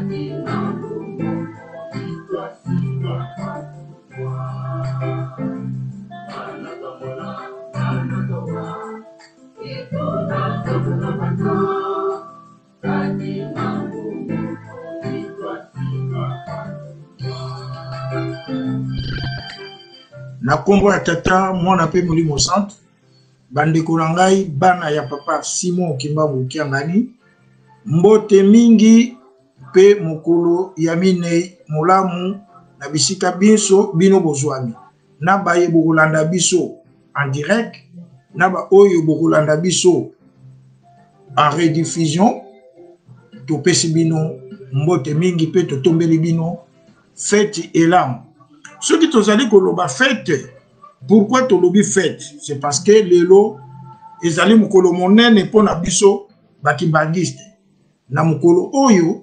Na kombo ya tata mwana pe molimo centre bandeko na ngai bana ya papa Simon Kimbangu Kiangani mbote mingi pe mokolo ya minei molamu na bisika biso bino bozwami na baye bokolanda biso en direct na ba oyo bokolanda biso en rediffusion topesi bino mbote mingi pe totombeli bino fête elam. Ceux qui tozali koloba fête, pourquoi tolobi fête? C'est parce que lelo ezali mukolo monene pona biso bakibangiste. Na mukolo oyo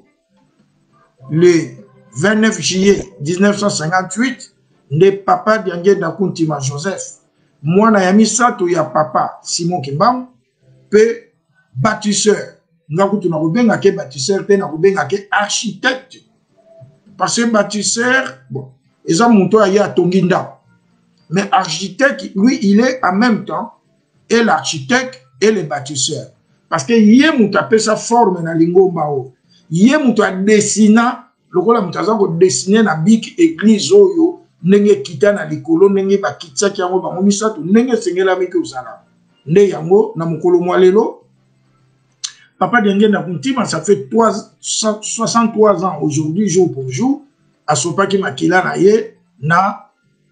le 29 juillet 1958 nde papa Diangenda Kuntima Joseph mwana ya misato ya papa Simon Kimbangu pe bâtisseur ngakutu na kubenga ke bâtisseur pe na kubenga ke architecte parce que bâtisseur bon ils ont monté à Tonginda. Mais architecte, lui, il est en même temps et l'architecte et le bâtisseur. Parce que il est appelé sa forme dans lingo mao. Il est dessina, le rôle de dessiner na big église oyo, nenge kita na likolo, nenge ba kitsa ki yango ba momisato, nenge sengela meke usala. Nde yango na mukolo mwalelo. Papa Diangenda Kuntima, ça fait 63 ans aujourd'hui, jour pour jour. Asopaki makila na ye na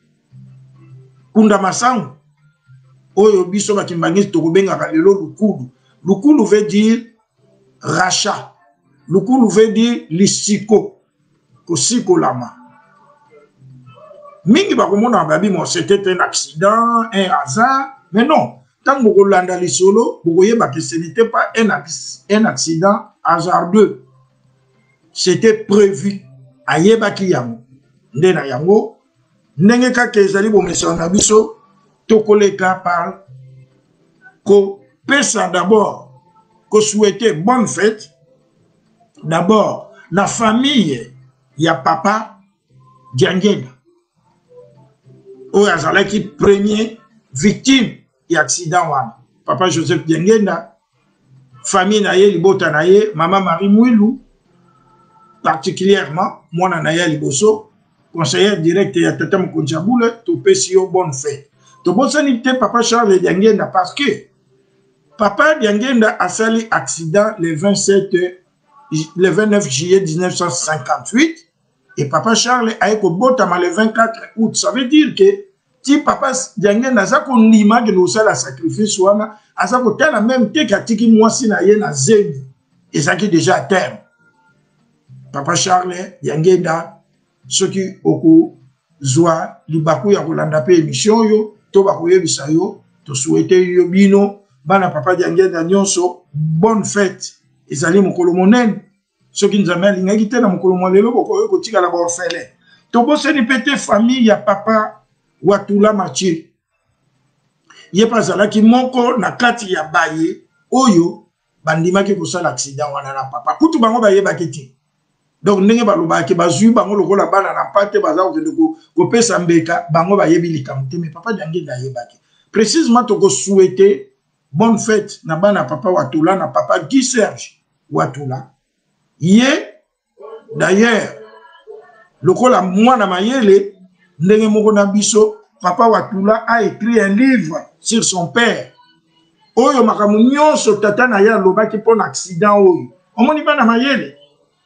kunda masangu oyo biso bakimbangisi tokobenga lelo lukulu. Lukulu veut dire rachat. Lukulu veut dire lisiko kosiko lama. Mingi bakomona babi mo c'était un accident, un hasard, mais non. Tant que landa lisolo, bokoyeba que ce n'était pas un accident hasardeux. C'était prévu. Ayebaki yango nde na yango ndenge kaka ezali bomesana na biso tokoleka par ko pesa d'abord ko souhaiter bonne fête d'abord la famille ya papa Diangenda oyo azalaki premier victime ya accident wana papa Joseph Diangenda famille na ye libota na ye mama Marie Mwilu particulièrement moi Naya Liboso conseiller direct ya tata Mkonjabule to pesi yo bonne fête to bosani te papa Charles Diangenda parce que papa Diangenda a sali accident le 29 juillet 1958 et papa Charles a été botama le 24 août. Ça veut dire que si papa Diangenda za ko ndima ke no sala sacrifice wana asa ko tala même te katiki mwasi na ye na zengi et ça qui déjà à terme. Papa Charles Diangenda soki oku zwa libaku ya kolanda pe émission yo to bakoyebisa yo to souhaiter yo bino bana papa Diangenda nyonso bonne fête ezali mokolo monene soki nzambe alingaki te na mokolo mwalelo bokoyo kotika la orphelin to boseni pete famille ya papa Watula Mathieu ye pazalaki moko na kati ya baye oyo bandimaki kosala accident wana na papa kutu bango bayebaki te. Donc ndenge balobaki bazui bango lokola bana na pate baza ko pesa mbeka bango bayebi likamte mais papa Diangenda yebaki précisément to ko souhaiter bonne fête na bana papa Watula na papa Guy Serge Watula ye d'ailleurs lokola mwana mayele ndenge moko na biso papa Watula a écrit un livre sur son père oyo makamu nyonso tata na ya lobaki pour accident oyo omoni bana mayele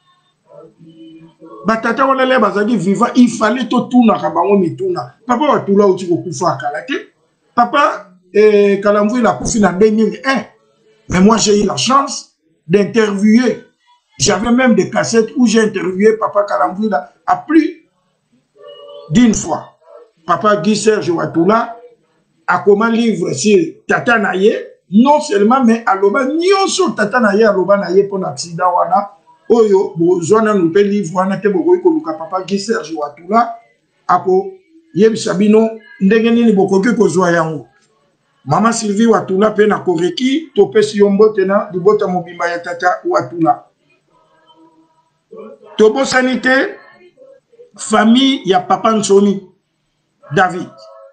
batata wana le bazaki vivant il fallait to tuna ka bango mituna papa Watula uti ko kufa kala te papa Kalamvou il a kufi en 2001 mais moi j'ai eu la chance d'interviewer, j'avais même des cassettes où j'ai interviewé papa Kalamvou à plus d'une fois. Papa Guy Serge Watula a comment livre sur tata naye non seulement mais aloba nyonso tata naye aloba naye pour l'accident wana oyo bozwana nous pe livre wana te bokoyi koluka papa Guy Serge Watula ako yebisa bino ndenge nini bokoki kozwa yango mama Sylvie Watula pe na koreki to pesi yombo tena libota mobimba ya tata Watula Tobo sanité, famille, il y a Papa Nsomi, David.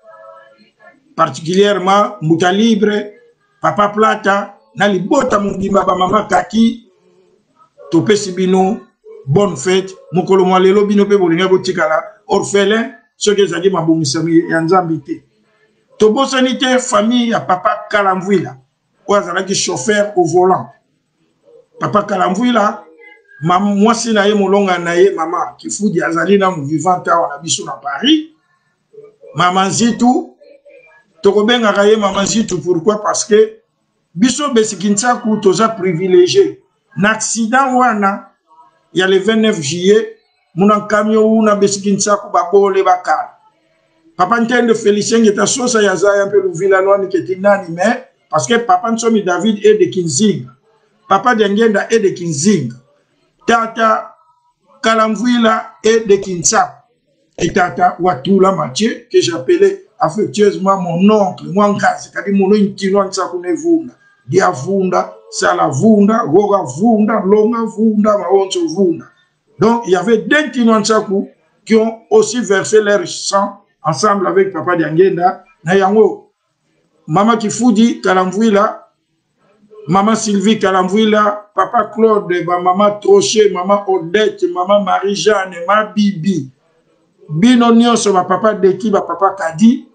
Particulièrement, Mouta Libre, Papa Plata, Nali Bota Mungimba, Mama Kaki, Topé Sibino, bonne fête, Mokolo Malelo, Bino Pe Bolinga Botikala, orphelin, ceux qui ont Maboumisami, Yanzambité. Tobo sanité, famille, il y a Papa Kalamvouila, qui chauffeur au volant. Papa Kalamvouila, moi si naye molonga naye maman qui fout diazali na vivante à biso na Paris. Maman Zitou, tokobenga kaye maman Zitou, pourquoi? Parce que biso besikinsa ku toza privilégié. L'accident wana, il y a le 29 juillet, mon camion ou na besikinsa ku babole bakal. Papa Ntende Félicien qui est sosa yaza un peu le villalon qui est nani, mais parce que Papa Nsomi David est de Kinzing. Papa Dengenda est de Kinzing. Tata Kalamvouila est de Kinsap. Et Tata Watula Mathieu, que j'appelais affectueusement mon oncle, mon gars, c'est-à-dire mon intino Nsakune Vunda, Dia Vunda, Sala Vunda, Goga Vunda, Longa Vunda, Maonso Vunda. Donc il y avait deux Tino Nsaku qui ont aussi versé leur sang ensemble avec Papa Dengenda. Nayango, Mama Kifudi Kalamvouila, Maman Sylvie Kalamvouila, Papa Claude, Maman Trochet, Maman Odette, Maman Marie-Jeanne, Maman Bibi. Bino nyonso ba papa Deki, ba papa Kadi.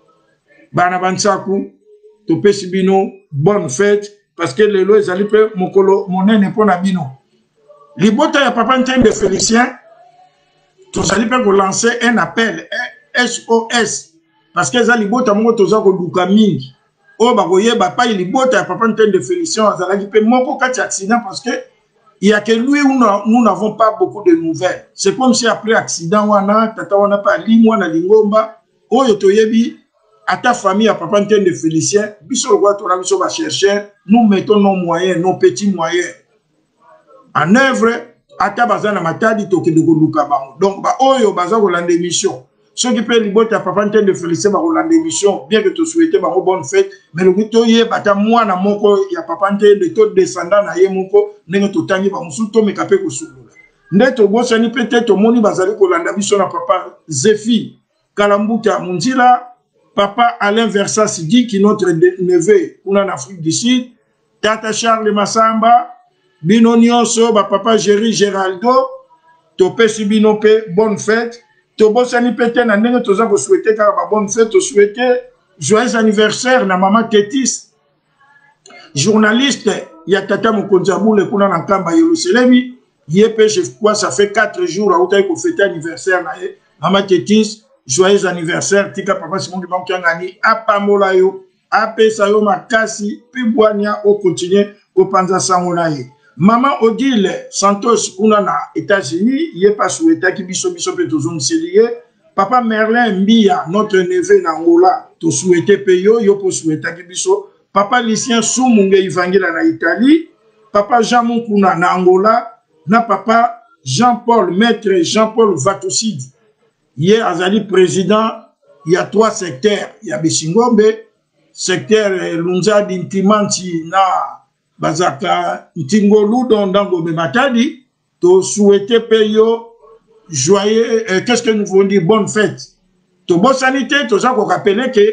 Bana Bansaku, Topesi Bino, bonne fête. Parce que les lois, ils allaient faire mon nez pour la Bino. Libota ya Papa Ntende Félicien, tous allaient faire lancer un appel, un SOS. Parce que les libota mongo toza ko luka mingi. Oh, bah, voyez, bah, pas il bota, papa de Félicien, ça l'a dit, mon coca accident parce que il y a que lui où nous n'avons pas beaucoup de nouvelles. C'est comme si après accident, tata wana pas limo na lingomba, oh, yotoyebi, à ta famille, à papa de Félicien, biso roi, ton ami va chercher, nous mettons nos moyens, nos petits moyens en œuvre, à ta bazana matadi, toke de Golukabango. Donc, bah, oh, yo, baza ko lande mission. Ceux qui peuvent libérer ta papa de Félicien par la démission, bien que tu souhaites une bonne fête, mais le but est que moi, na moko, ya papa de tout descendant na ye moko, n'est tout tangi ba musuto me kapé ko sulu. Neto bosani peut-être moni bazali ko landa biso na papa Zéfi Kalambuta Munzila, papa Alain Versas dit qui notre neveu en Afrique du Sud, tata Charles Massamba, bino nyonso ba papa Jerry Geraldo, topé si bino pe bonne fête. Tobo sani pete na ndenge toza ko souhaiter ka ba bonne fête, to souhaiter joyeux anniversaire na maman Ketis. Journaliste, ya tata Mokonzabule kuna na kamba Yerusalemi, yepe je crois ça fait 4 jours à outai ko fêter anniversaire na ye. Maman Ketis, joyeux anniversaire tika papa Simon Dibango ngani apamola yo, apesa yo makasi, puis boania au continuer au panza sangola ye. Maman Odile Santos, na États-Unis, il n'est pas souhaité qui biso lié. Papa Merlin Mbia, notre neveu en Angola, to souhaité payo, yo pour souhaiter qui biso. Papa Lucien Soumunge Evangela na Italie. Papa Jean Moukuna na Angola. Na papa Jean-Paul, maître Jean-Paul Vatoussid. Hier, Azali président, il y a 3 secteurs. Il y a Bessingombe, secteur Lunza d'Intimanti na Bazaka Ntingolu dans Matadi, to souhaiter payo joyeux, qu'est-ce que nous voulons dire, bonne fête. To bonne sanité, to ça qu'on rappelle que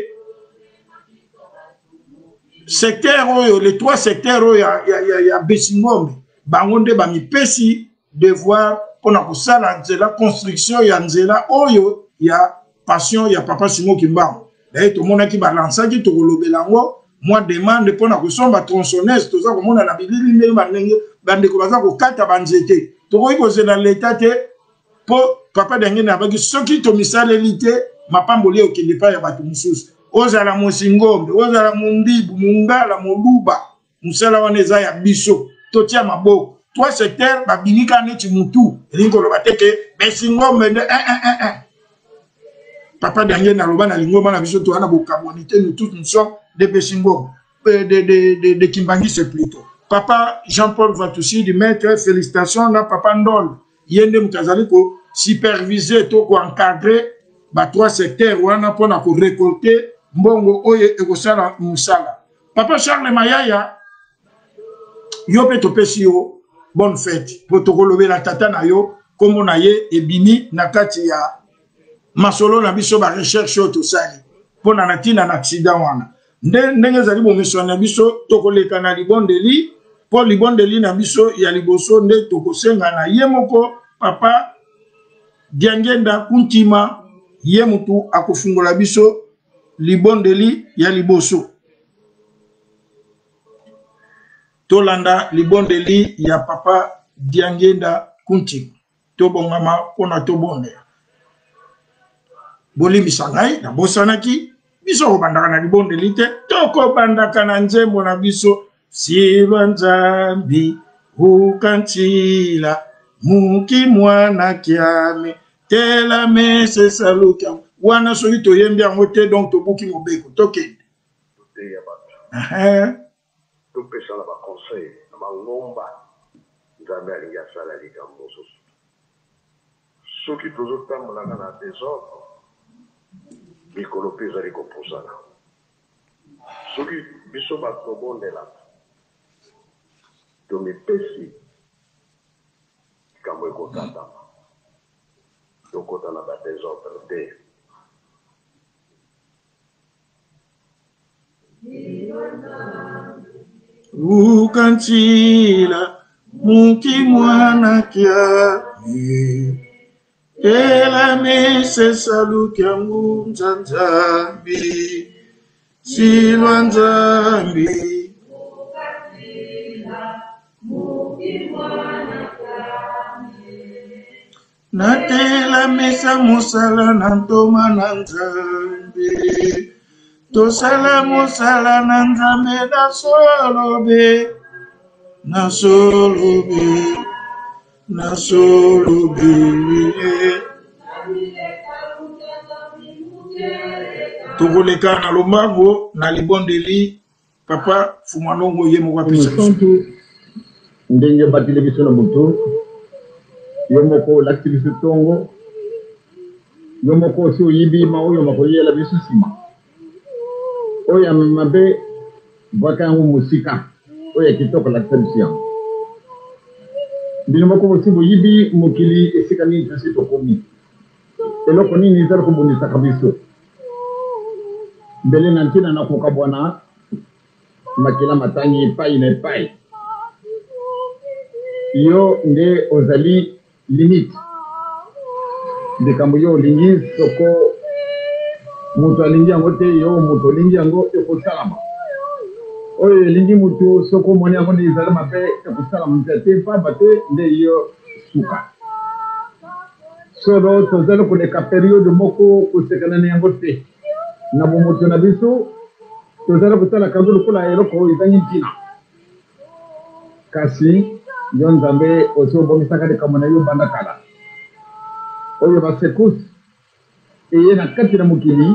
secteur, les 3 secteurs, il y a Bessingombe, Bangonde, Bami Pesi, devoir, qu'on a ça, la construction, il y a Nzela, Oyo, il y a passion, il y a Papa Simon Kimba. D'ailleurs, tout le monde qui balance, qui te relève l'ango. Moi, demande pour la question de tronçonneuse, tout ça, comme on a l'habitude, mais bande comme ça, pour 4 banzeté. Tu vois que c'est dans l'état, pour papa d'Engue n'a pas dit, ce qui te mis ça, l'élité, ma pas molé au Kende pas, il y a pas de sous. Ozala Mosingombe, Ozala Mundi, Mungala, Moluba, Moussala Waneza, ya Biso, Totia Mabo. 3 secteurs, Babinika Neti Moutou, Ringo Lobateke, Bessingombe, Papa d'Engue n'a pas na Lingoma, na Biso, Toana Bokabonité, nous tous nous sommes de Bessingombe, de Kimbangi, c'est plutôt. Papa Jean-Paul Vatoussi, du maître, félicitations, na Papa Ndol, Yende Mkazaliko, superviser, to encadrer, 3 secteurs, on a pour récolter, Mbongo, Oye, Ekosala, Moussala. Papa Charles Mayaya, yo pe topesi yo, bonne fête, pour te relever la tata na yo, kombo na ye ebimi na kati ya masolo na biso ba recherche oyo tosali mpona na ntina na accident wana ndenge ezali bomiso na biso tokoleka na libondeli mpo libondeli na biso ya liboso nde tokosenga na ye moko papa Diangenda Kuntima ye mutu akofungola biso libondeli ya liboso tolanda libondeli ya papa Diangenda Kuntima tobongama mpona tobondela bolimbisa ngai na bosanaki biso kobandaka na libondeli te tokobandaka na nzembo na biso silwa nzambi ukantila muki mwana kiame tela mese saluka wana soki toyembi yango te donc tobuki mobeko tokende topesa na baconseil na bangomba nzambe alingi asala likambo mosusu soki tozotambolaka na désordre mikolo mpe ezali kopusana soki biso bato tobondelaka tomipesi likambo ekotatama tokota na badésordre te ukantila muki mwana kiami tela mese salukia nzambi silwa nzambi natela mesa musala na ntoma na nzambi tosala musala na nzambe na solobe tokoleka na lombango na libondeli papa Fumalongo ye moko apesa ndenge batile biso na moto yo moko l'activité tongo yo moko si oyibi ma oyo makoyela biso sima oyo mabe bakango musika oyo kitoko la tradition bino moko bosimbo yibi mokili esika nini tasi tokomi eloko nini ezali kobundisa biso mbele na ntina nakoka bwana makila matangi epai na epai yo nde ozali limite likambo yo olingi soko moto alingi yango te yo moto olingi yango ekosalama oyo elingi moto soko omoni yango nde ezali mabe ekosalama te pamba te nde yo suka solo tozali koleka periode moko kosekana na yango te na bomoto na biso tozali kosala kango lokola eloko oyo ezangi ntina kasi yo nzambe osi obomisaka likambo na yo banda kala oyo basekusi eye na kati na mokili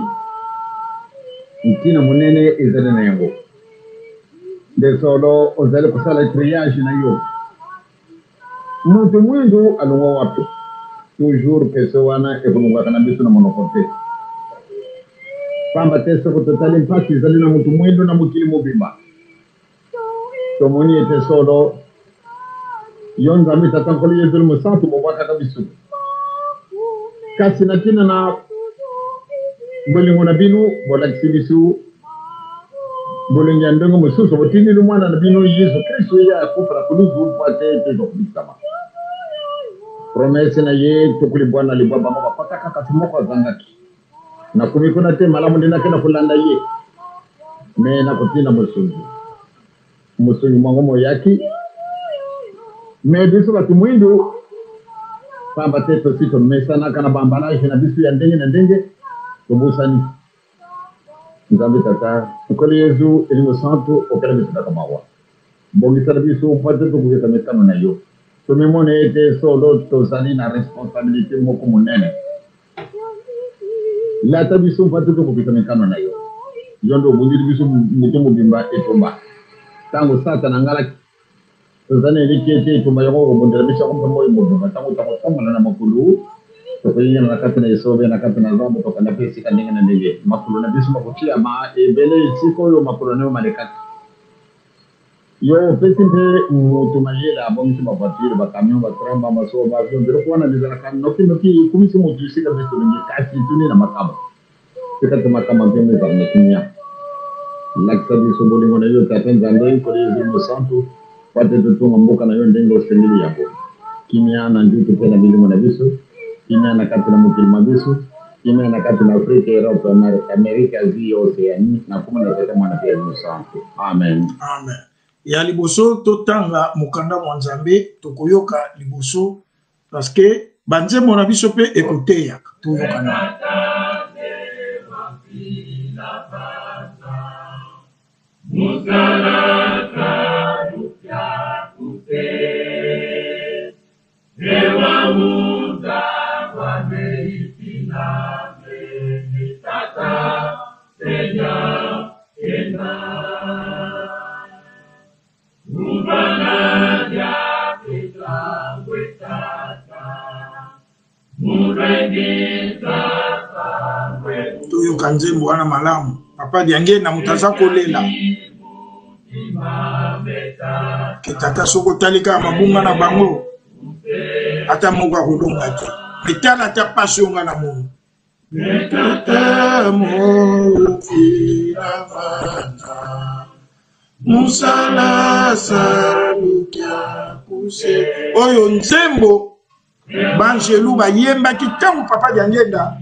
ntina monene ezali na yango nde solo ozali kosala triage na yo moto mwindu alongwa wapi toujours peso wana ekolongwaka na biso na monoko te pamba te soko totali mpasi ezali na moto mwindu na mokili mobimba tomoni ete solo yo nzambe tata nkolo yesu mosantu bobwakaka biso kasi na ntina na bolingo na bino bolakisi biso bolingo ya ndenge mosusu botindili mwana na bino yesu kristo ye akufala kuluzu mpo ate tezokubisama promese na ye tokuli bwana libwa bango bapataka kasi moko azangaki nakomi kuna te malamu nde nakenda kolanda ye me nakotinda mosungi mwango moyaki me biso bato mwindu pamba te tosi tomesanaka na bambalage na biso ya ndenge na ndenge tobosani nzambe tata nkolo yesu elimo santu okela biso kaka mawa mbongisala biso mpo te tokokesa mikano na yo tomimona ete solo tozali na responsabilité moko monene lata biso mpo te tokokesa mikano na yo yo nde obundili biso moto mobimba etomba ntango satana ngalaki tozali eleki ete etomba yango kobondela biso yango mpamba oyo mobimba ntango takotambola na makulu tokoyingana na kati na esobe na kati na zambo tokanda mpe esika ndenge na ndenge makulu na biso makotiama ebele esika oyo makulu na yo malekaki Yo, pesinte mutumayela bongi mabatiri bakamyo batramba maso bavyo ndiro kuona nizana kan noki kumisi mutusi ka bisto ni kasi tuni na makaba. Kita makama mbele za mtunya. Laksa biso boli mona yo tatenza ndo ko yo santo pate to mboka na yo ndengo sendili yako. Kimya na njutu pena bili mona biso. Kimya na kati na mukilima biso. Kimya na kati na Afrika, Europe, Amerika, Asia, Oceania na kuma na tete mwana pia yo santo. Amen. Amen. Ya liboso totanga mukanda mwa Nzambe tokoyoka liboso parce que banze mona biso pe écouter ya toyoka na toyoka nzembo wana malamu papa diange na mutaza kolela kitata soko talika mabunga na bango ata moka kodonga te metala ta passionga na mono metata mo fina vanda musala salukia kuse oyo nzembo banjelu bayemba kitango papa diangenda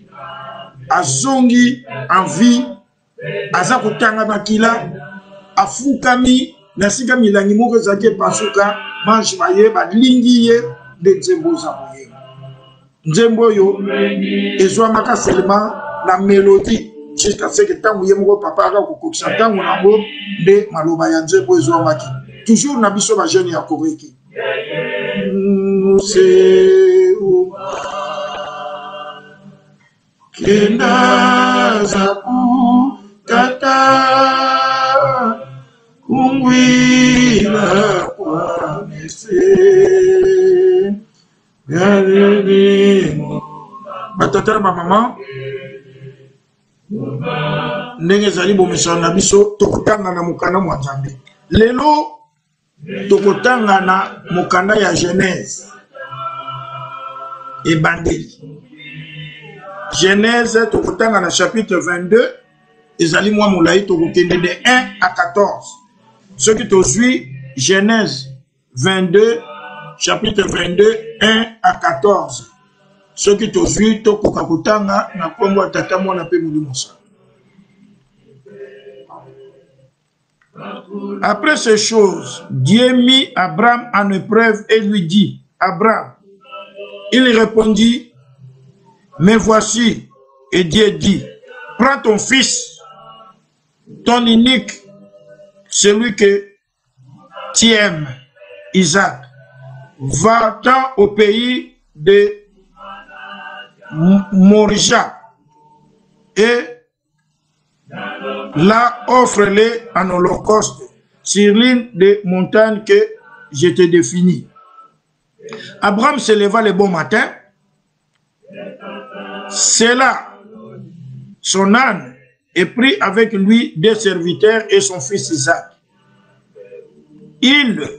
azongi envie aza kotanga makila afukami nasika milangi moko zake pasuka manche bayeba lingi ye de nzembo za moyeba nzembo yo ezwamaka seulement na mélodie jusqu'à ce que tango ye moko papa aka kokokisa tango nango nde maloba ya nzembo ezwamaki toujours na biso bajeune ya koreki kenda zaku kata kungwila kwa mese yareni batata ba mama ndenge zali bomisa na biso tokotanga na mukanda mwa Nzambe lelo tokotanga na mukanda ya Genèse ebandeli Genèse tokotanga na chapitre 22 ezali mwa molai tokokende de 1 à 14 ce qui tozwi Genèse 22 chapitre 22 1 à 14 ce qui tozwi tokoka kotanga na kombo ya tata mwana pe molimo sa. Après ces choses, Dieu mit Abraham en épreuve et lui dit, Abraham, il répondit, mais voici, et Dieu dit, prends ton fils, ton unique, celui que tu aimes, Isaac, va-t'en au pays de Morija et là offre-les en holocauste sur l'une des montagnes que je te définis. Abraham se leva le bon matin, cela son âne et prit avec lui des serviteurs et son fils Isaac. Il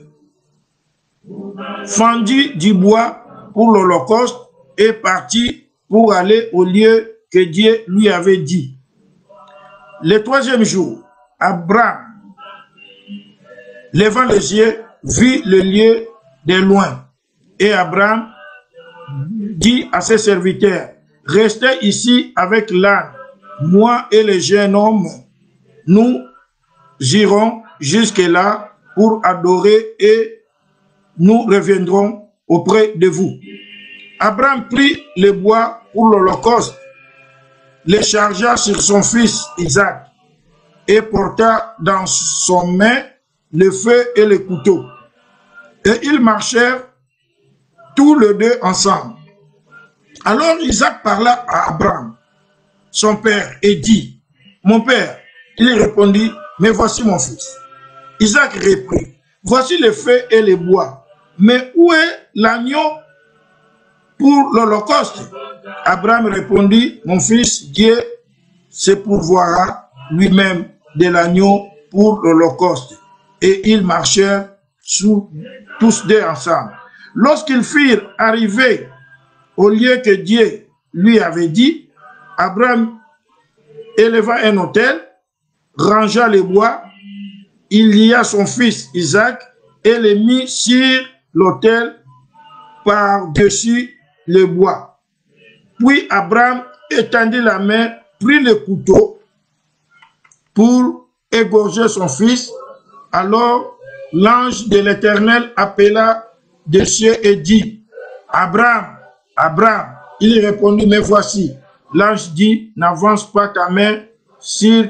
fendit du bois pour l'holocauste et partit pour aller au lieu que Dieu lui avait dit. Le troisième jour, Abraham, levant les yeux, vit le lieu de loin. Et Abraham dit à ses serviteurs, restez ici avec l'âne, moi et le jeune homme, nous irons jusque-là pour adorer et nous reviendrons auprès de vous. Abraham prit le bois pour l'holocauste, le chargea sur son fils Isaac et porta dans son main le feu et le couteau. Et ils marchèrent tous les deux ensemble. Alors Isaac parla à Abraham, son père, et dit, mon père. Il répondit, mais voici mon fils. Isaac reprit, voici le feu et le bois, mais où est l'agneau pour l'holocauste? Abraham répondit, mon fils, Dieu se pourvoira lui-même de l'agneau pour l'holocauste. et ils marchèrent tous deux ensemble. Lorsqu'ils furent arrivés au lieu que Dieu lui avait dit, Abraham éleva un autel, rangea les bois, il lia son fils Isaac et le mit sur l'autel par-dessus le bois. Puis Abraham étendit la main, prit le couteau pour égorger son fils. Alors l'ange de l'Éternel appela des cieux et dit, Abraham, Abraham. Il répondit, mais voici. L'ange dit, n'avance pas ta main sur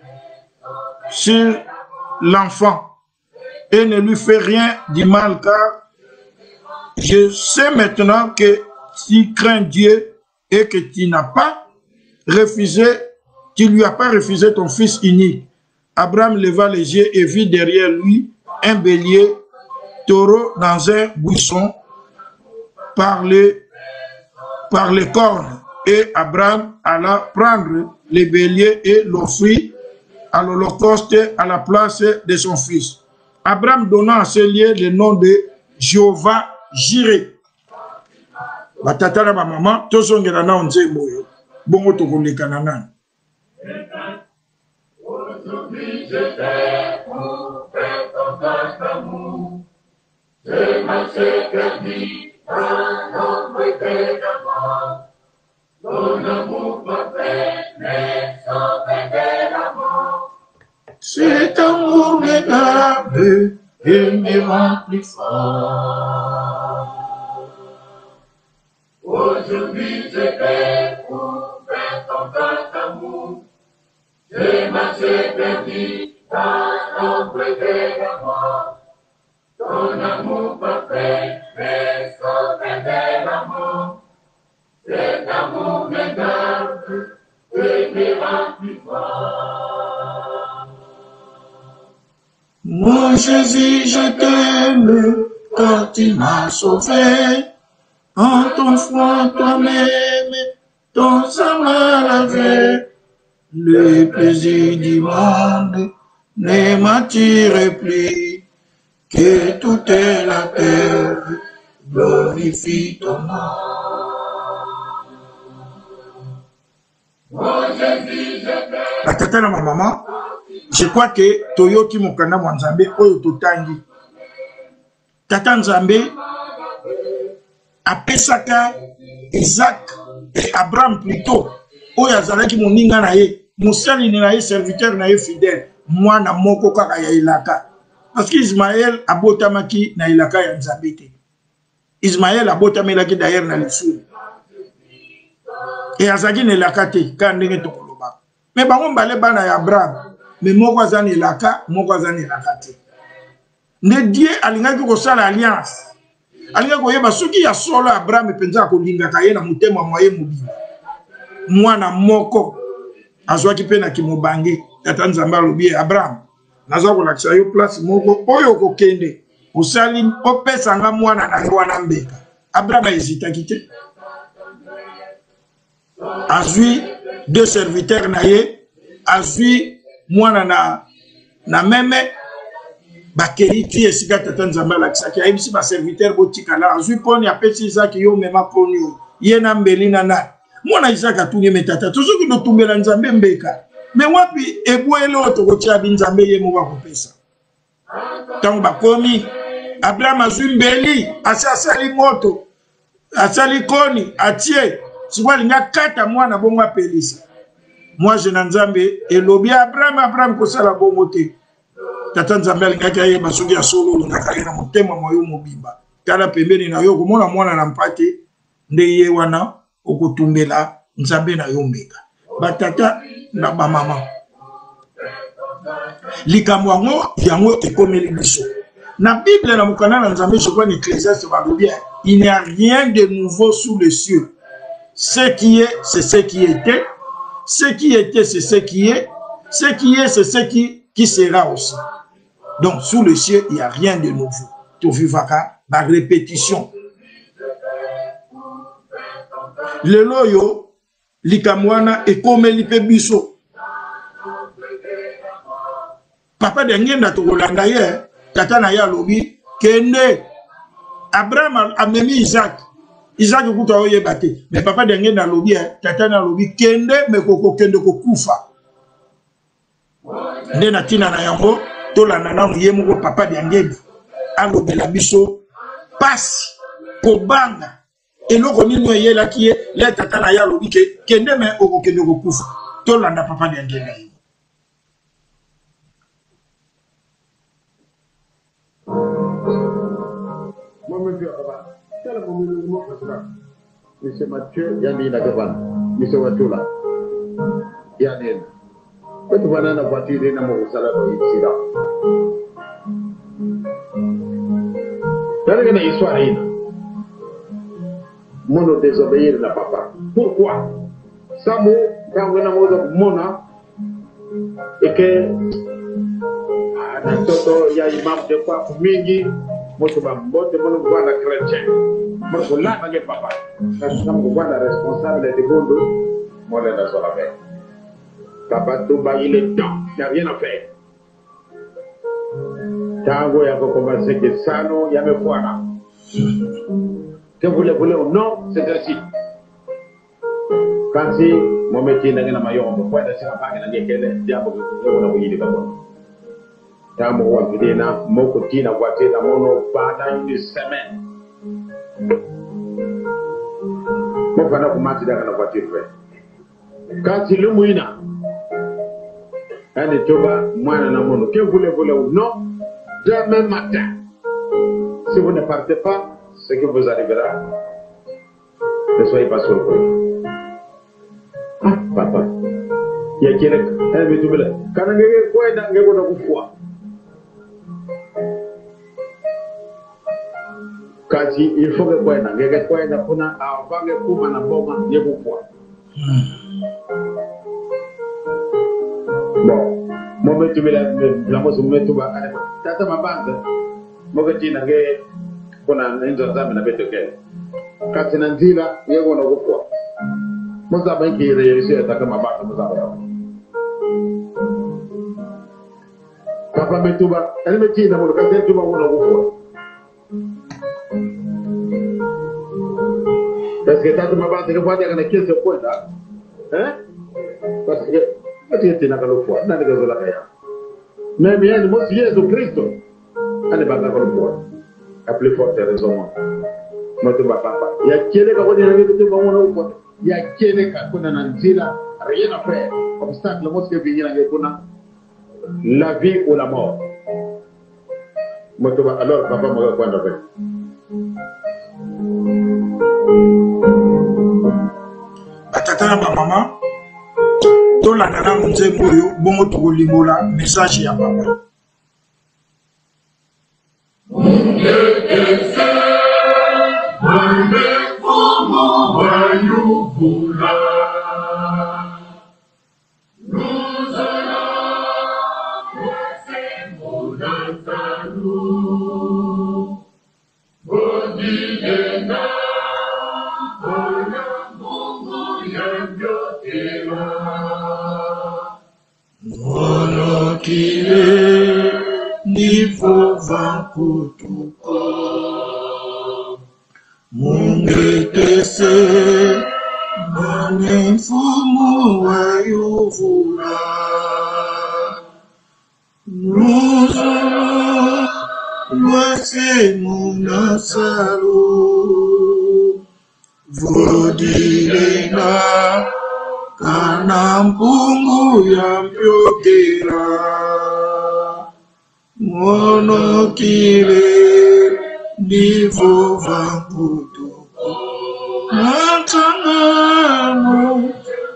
l'enfant et ne lui fais rien du mal, car je sais maintenant que tu crains Dieu et que tu n'as pas refusé, tu lui as pas refusé ton fils unique. Abraham leva les yeux et vit derrière lui un bélier taureau dans un buisson par les cornes. Et Abraham alla prendre le bélier et l'offrit à l'holocauste à la place de son fils. Abraham donna à ce lieu le nom de Jéhovah Jireh. Batata na maman, tozongela na onze moyo. Bongo tokoleka na nani. Aujourd'hui je t'ai pour faire ton amour. Je m'en sais perdu dans l'ombre de ta mort. Ton amour m'a fait mais sauvé de la mort. Cet amour me garde et me rend plus fort. Aujourd'hui je t'ai pour faire ton amour. Je m'en suis perdu dans l'ombre de la mort. Ton amour m'a fait mais sauvé de la mort. Cet amour me garde et me rend plus fort. Mon Jésus, je t'aime quand tu m'as sauvé. En ton front toi-même, ton sang m'a lavé. Le plaisir du monde ne m'attire plus. Que toute la terre glorifie ton nom. La tata na ma maman, je crois que Toyoki Mokanda Mwanzambe oyo totangi. Tata Nzambe apesaka Isaac et Abraham plutôt oyo azalaki moninga na ye, musali na ye, serviteur na ye fidèle, mwana moko kaka ya Ilaka. Parce que Ismaël abotamaki na Ilaka ya Nzambe te. Ismaël abotamelaki d'ailleurs na lisuli. Et azaki na Ilaka te ka ndenge tokoloba. Mais bango mbale bana ya Abraham, mais moko azana Ilaka, moko azana Ilaka te. Ne Dieu alingaki kosala alliance. Alingaki koyeba soki ya solo Abraham penza kolingaka ye na motema moye mobimba. Mwana moko azwaki pe na kimobange. Tata Nzambe alobi Abraham, naza kolakisa yo place moko oyo kokende. Osali opesa nga mwana na yo wana mbeka. Abraham hésitaki te. Azui deux serviteurs na ye, azui mwana na meme bakeri ti esika tata Nzambe alakisaki ayebisi ba serviteur botikala azui poni apesi Isaac yo mema poni yo ye na mbeli na na mwana Isaac atuni metata tozoki notumbela Nzambe mbeka me wapi ebwele otokotia bi Nzambe ye mo bakopesa tango bakomi Abraham azui mbeli asali moto asali koni atie sikwa linga kata mwana bongo apelisa. Moi je na Nzambe elobi Abraham kosala bongo te. Tata Nzambe alingaki ayeba soki ya solo ngaka na motema moyo mobimba. Tala pembeni na yo komona mwana na mpate nde ye wana okotumbela Nzambe na yo mbeka. Batata na ba mama. Likambo yango ekomeli biso. Na Bible na mukana na Nzambe je crois ni Ecclésiaste balobi il n'y a rien de nouveau sous les cieux. Ce qui est, c'est ce qui était. Ce qui était, c'est ce qui est. Ce qui est, c'est ce qui sera aussi. Donc, sous le ciel, il n'y a rien de nouveau. Tu vivaka, la répétition. Le loyo, likamwana, et comme lipe biso. papa de ngenda to kolanda ye tata na ya lobi kende Abraham a memi Isaac kuta oye bate mais papa de ngenda lobi tata na lobi kende me koko kende ko kufa nde na tina na yango to la nana ye moko papa de ngenda alobela biso pasi kobanga eloko nini oyela kiye le tata na ya lobi kende me oko kende ko kufa to landa papa de ngenda ye. Monsieur Mathieu, Yanni Nagavan, Monsieur Watula, Yanni. Quand tu vas dans la voiture, il y a un salaire ici là. Dans la histoire, mon désobéir la papa. Pourquoi? Samo, quand on a mona, et que il y a imam de quoi pour mingi. Moi, je vais voir la chrétien. Moi, je vais là, papa. Quand je vais voir la responsable de Bondo, moi, je vais la faire. Papa, tout bas, il est temps. Il n'y a rien à faire. Quand il y a commencé que ça, non, il y a mes fois là. Que vous le voulez ou non, c'est ainsi. Quand si mon métier n'est pas maillot, on peut pas être sur la page, il y a des diables qui vont vous dire d'abord. Tamo wa videna moko tina wate na mono pendant une semaine. Mo fana kumati daga na voiture fait. Quand il le mouina. Allez toba mwana na mono. Que voulez-vous ou non? Demain matin. Si vous ne partez pas, ce qui vous arrivera, ne soyez pas surpris. Ah papa. Il y a quelqu'un. Elle me dit quand on est quoi dans le foi. Kasi il faut que quoi na ngeke quoi na kuna avange kuma na boma yebu kwa bon mo metu bila la mo metu ba ale tata mabanga mo gati na nge kuna nzo zame na beto ke kasi na nzila yego na kwa mo za ba ki realisé tata mabanga mo za ba papa metu ba ale meti na mo kasi tu ba mo na kwa. Parce que tant que ma base, je vois qu'il y a des questions pour ça. Hein? Parce que, tu es dans le foie, dans le foie. Mais bien, le mot Jésus-Christ, on n'est pas dans le foie. À plus forte raison. Moi, tu vas pas. Il y a quelqu'un qui a dit que tu vas au foie. Il y a quelqu'un qui a dit rien à faire. Obstacle, le mot qui vient dans la vie ou la mort. Moi, tu vas alors, papa, moi, je vais prendre avec. Batata na maman to la nana mzembo yo bongo to limbola message ya papa Monokile nivo vankutuko mungetese mane mfumu wa yuvula nuzolo lwase munasalu vodilena kana mpungu ya mpyokera monokile ndivo vankutuko matangano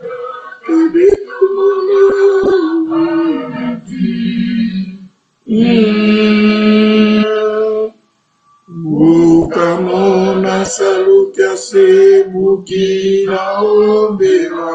bukamona salukia sebukina ombera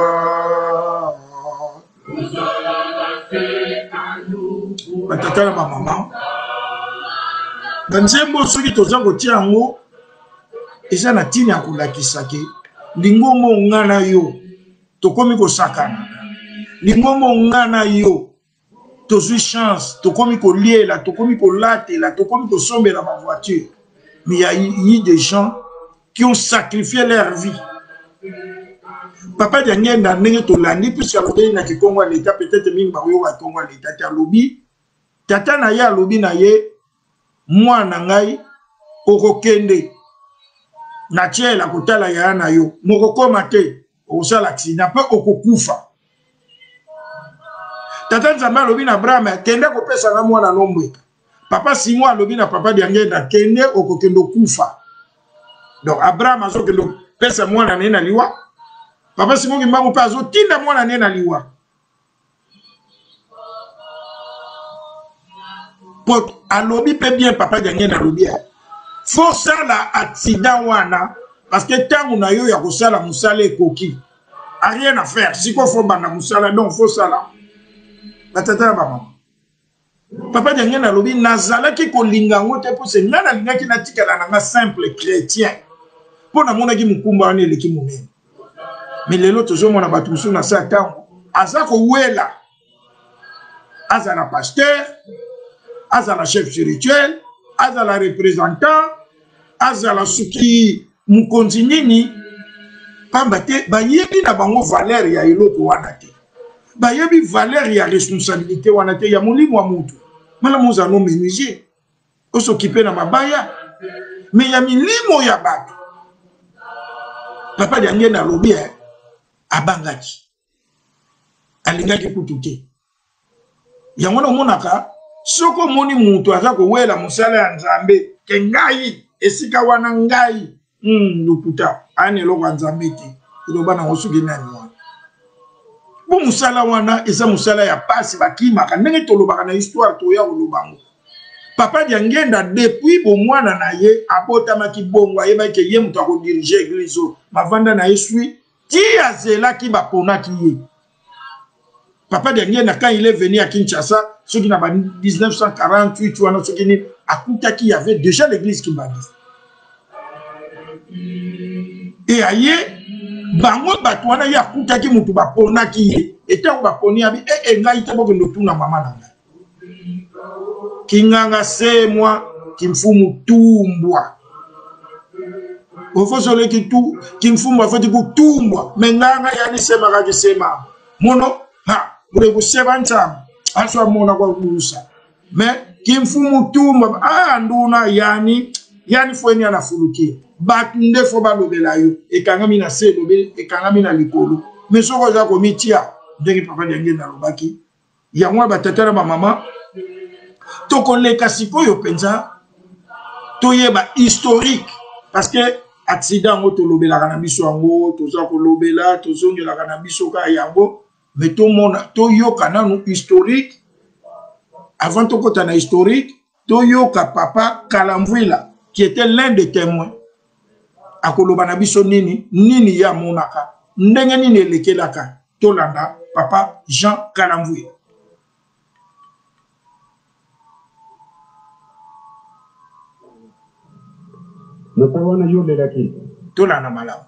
batata na bamama banzembo soki toza kotia yango eza na ntina ya kolakisa ke lingombo nga na yo tokomi kosakana lingombo nga na yo tozwi chance tokomi koliela tokomi kolatela tokomi kosombela ma voiture. Mais il y a eu des gens qui ont sacrifié leur vie. Papa Diangé n'a pas to landi puisque alobi na Congo l'État peut-être mingi ba yo wa Congo l'État ta lobi tata na ya lobi na ye mwana ngai okokende na tiela kotala ya na yo mokokoma te osala accident pe okokufa. Tata Nzamba lobi na Brahma kende kopesa na mwana nombwe. Papa Simon alobi na papa Diangé na kende okokendo kufa. Donc Abraham azokendo pesa mwana nena liwa. Papa Simon Kimbangu pa azotinda mwana nena liwa. Pour alobi pe bien papa Diangé na lobi. Faut ça la accident wana parce que tant on a yo ya kosala musala ekoki. A rien à faire. Si quoi faut bana musala donc faut ça là. Batata maman. Papa Diangé na lobi nazala ki kolinga ngote pour se nana linga ki natikala na simple chrétien. Pour na mona ki mukumba ane leki munene. Mais lelo toujours mona batusu na sa tango. Azako wela. Azala pasteur, azala chef spirituel, azala représentant, azala suki mukonzi nini. Pambate ba yebi na bango valeur ya eloko wana te. Ba yebi valeur ya responsabilité wana te ya molimo wa mutu. Mala moza no menuisier. Os'occuper na mabaya. Mais ya milimo ya bato. Papa Diangé na lobi abangaki. Alingaki kutuke. Yango na monaka soko moni mutu azako wela musala ya Nzambe ke ngai esika wana ngai lukuta ane loko Nzambe te. Iloba na osuki nani wana. Bo musala wana eza musala ya pasi bakimaka ndenge tolobaka na histoire to ya olobango. Papa Diangé nda depuis bo mwana na ye abotamaki bongo ayebaki ye mutu akodirige église mavanda na yesui ti azela ki baponaki ye. Papa Diangé na quand il est venu à Kinshasa ce qui n'a pas 1948 wana ce qui ni akutaki y avait déjà l'église Kimbandi. Et aye bango bato wana ya akutaki mutu baponaki ye etango baponi abi ngai te bokendo tuna mama na ngai. Kinganga se moi kimfumu tumbwa. Ofosole ki tu kimfumu afati ku tumbwa. Menganga yani sema kaji sema. Mono ha bure kuseba nchama. Aswa mona kwa kurusa. Me kimfumu tumbwa nduna yani fweni anafuluki. Batu ndefo balobela yo ekangami na se lobele ekangami na likolo. Me soko za komitia ndenge Papa Diangé na lobaki. Ya mwa batata na mama tokoleka sikoyo penza toyeba historique parce que accident ngo tolobela na biso yango toza kolobela tozongela na biso ka yango mais to mona toyoka nanu historique avant tokota na historique toyoka papa Kalamvwila qui était l'un des témoins akoloba na biso nini ya monaka ndenge nini elekelaka tolanda papa Jean Kalamvwila. Natawana yule laki. Tola na malamu.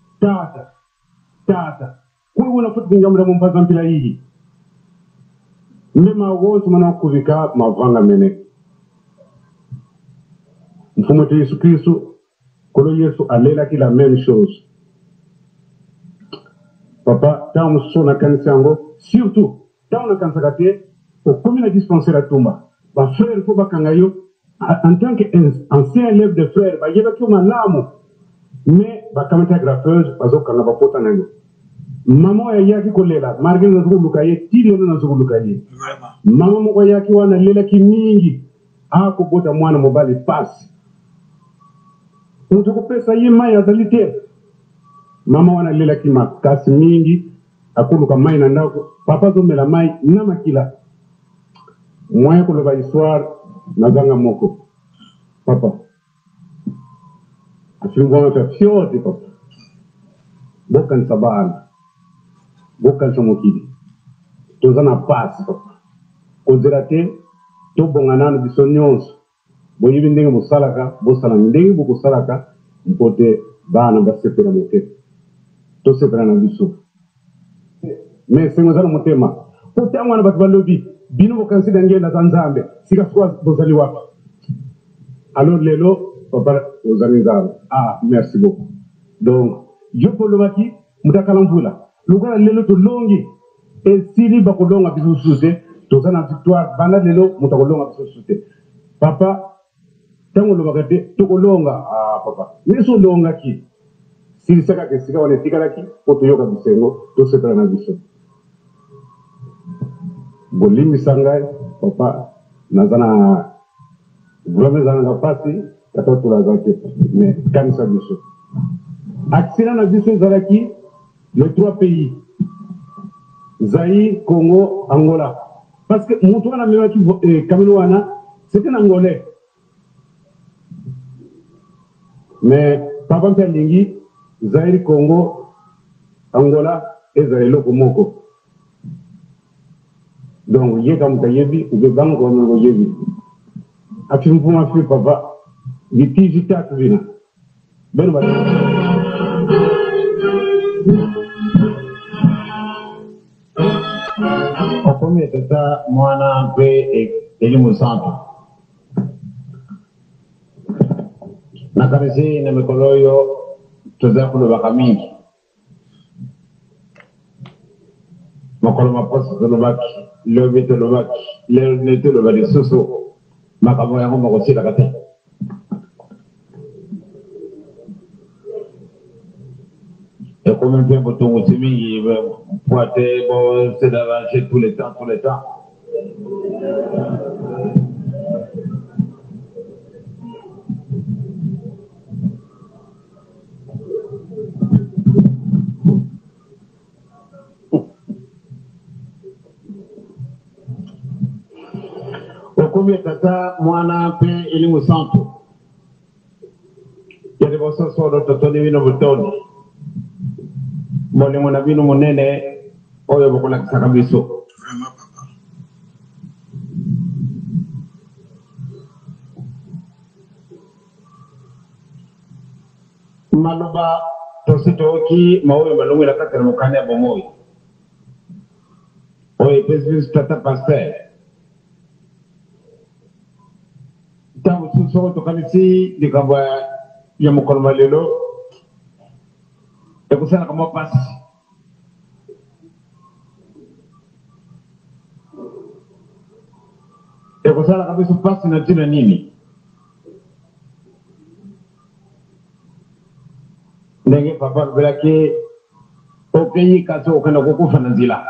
Tata. Kwa wana futi ngamra mumbaza mpila hii. Mema wote mana kuvika mavanga mene. Mfumo te Yesu Kristo kolo Yesu alela ki la même chose. Papa, ta musona kanisa yango, surtout ta una kanisa kate au commune dispensaire à Tumba. Ba frère ko bakangayo en tant qu'ancien élève de frère, il y a qui ont mais bakamata graffeuse bazokanga bapota nango. Maman ya ki kolela, marge na zulukaye, tilo na zulukaye. Maman mo ya ki wana lela ki mingi, ko bota mwana mobali pass. Unto ko pesa yema ya dalite. Mama wana lela ki makasi mingi, akuluka mai na ndako, papa zo mela mai na makila. Moi ko loba histoire Nazanga moko. Papa. Afingwa ta fiote papa. Bokan sabana. Bokan samokidi. Tozana pass papa. Konzerate to bongana bisonyons. Boyibi ndenge musalaka, bosala ndenge bokusalaka mpote bana basepela mote. To sepela na biso. Mais c'est ngozana motema. Pote amwana batu balobi. bino bokansi dange na Tanzambe sika kwa bozali wapi alors lelo papa bozali nzambe merci beaucoup donc yopo lobaki mutakalamvula lukola lelo to longi et sili bakolonga biso sute tozana victoire bana lelo mutakolonga biso sute papa tango lobaka te tokolonga papa yeso longa ki sili saka ke sika wane tikalaki poto yoka bisengo to separa na biso bolimi sangai papa nazana vraiment zana pasi katoto la zate mais kanisa biso accident na biso zalaki les 3 pays Zaïre, Congo, Angola parce que mon tour na memaki Cameroun c'était un Angolais mais papa Pelingi Zaïre, Congo, Angola et Zaïre Komoko donc yé comme tayebi ou de banque comme yebi afin pour ma fille papa viti vita vina ben ba Okomi tata mwana pe elimu santo na kanisi na mikoloyo tuzakulo bakamingi makolo maposa tolobaki lobi tolobaki lelo nete lobali susu makamo yango makosila kate et comme un peu tout le il va poiter bon c'est d'arranger tous les temps Okomi tata mwana pe elimu santo yale boso solo totoni wino butoni molemo na bino monene oyo bokolakisa kabiso vraiment papa maloba tositoki maoyo malungu la katera mukane ya bomoyi oyo pesis tata pasteur tangu suso tokanisi likambo ya mokolo malelo ekusala kama pasi ekusala kabisa pasi na tina nini ndenge papa belaki okeyi kaso okenda kukufa na nzila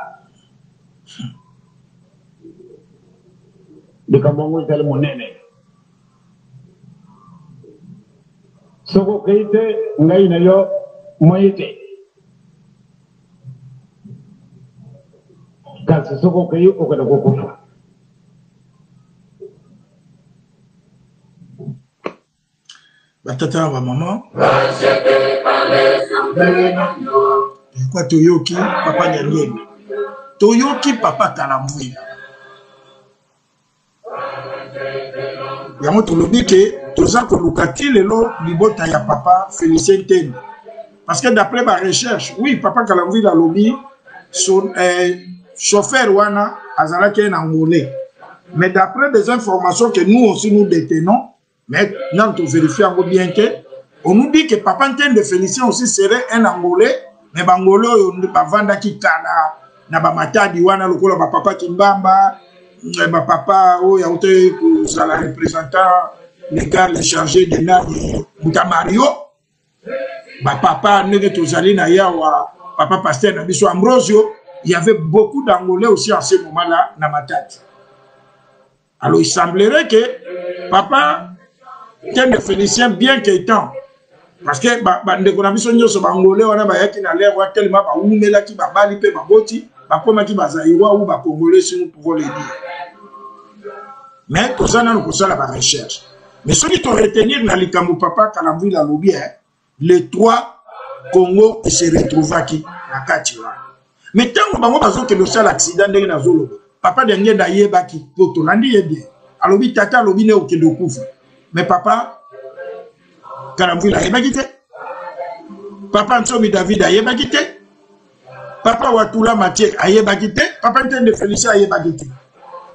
likambo ngo itali monene soko keite ngai na yo moyete kasi soko kei okenda kukufa batata ba maman kwa toyoki papa nyangeni toyoki papa kalamwina yango tolobi ke toza koluka ti lelo libota ya papa Félicien Tene parce que d'après ma recherche oui papa Kalamwina alobi son chauffeur wana azalaki un Angolais mais d'après des informations que nous aussi nous détenons mais nous to vérifier bien que on nous dit que papa Tene de Félicien aussi serait un Angolais mais bangolo oyo bavandaki kala na bamatadi wana lokola ba papa Kimbamba ba papa oyo auté kozala représentant légal chargé de nani Mutamario ba papa ndenge tozali na yawa papa pasteur na biso Ambrosio il y avait beaucoup d'Angolais aussi en ce moment-là na Matadi. Alors il semblerait que papa Tene de Félicien bien qu'étant parce que ndeko na biso nyonso bangolais wana bayaki na l'air wa tellement ba umelaki ba bali pe ba boti ba komaki bazaïwa ou ba congolais si nous pouvons le dire. Mais tout ça nous ça la recherche. Mais ce qui doit retenir dans likambo papa Kalamwina lobby les 3 Congo se retrouvaki na katiwa. Mais tant bango bazo que le seul accident ndenge na zolo papa de ngenda yebaki poto landi yebie alobi tata lobi ne okendo kufa. Mais papa Kalamwina yebaki te. Papa Nsomi David ayebaki te. Papa Watula Mathieu ayebaki te. Papa Tene de Félicien ayebaki te.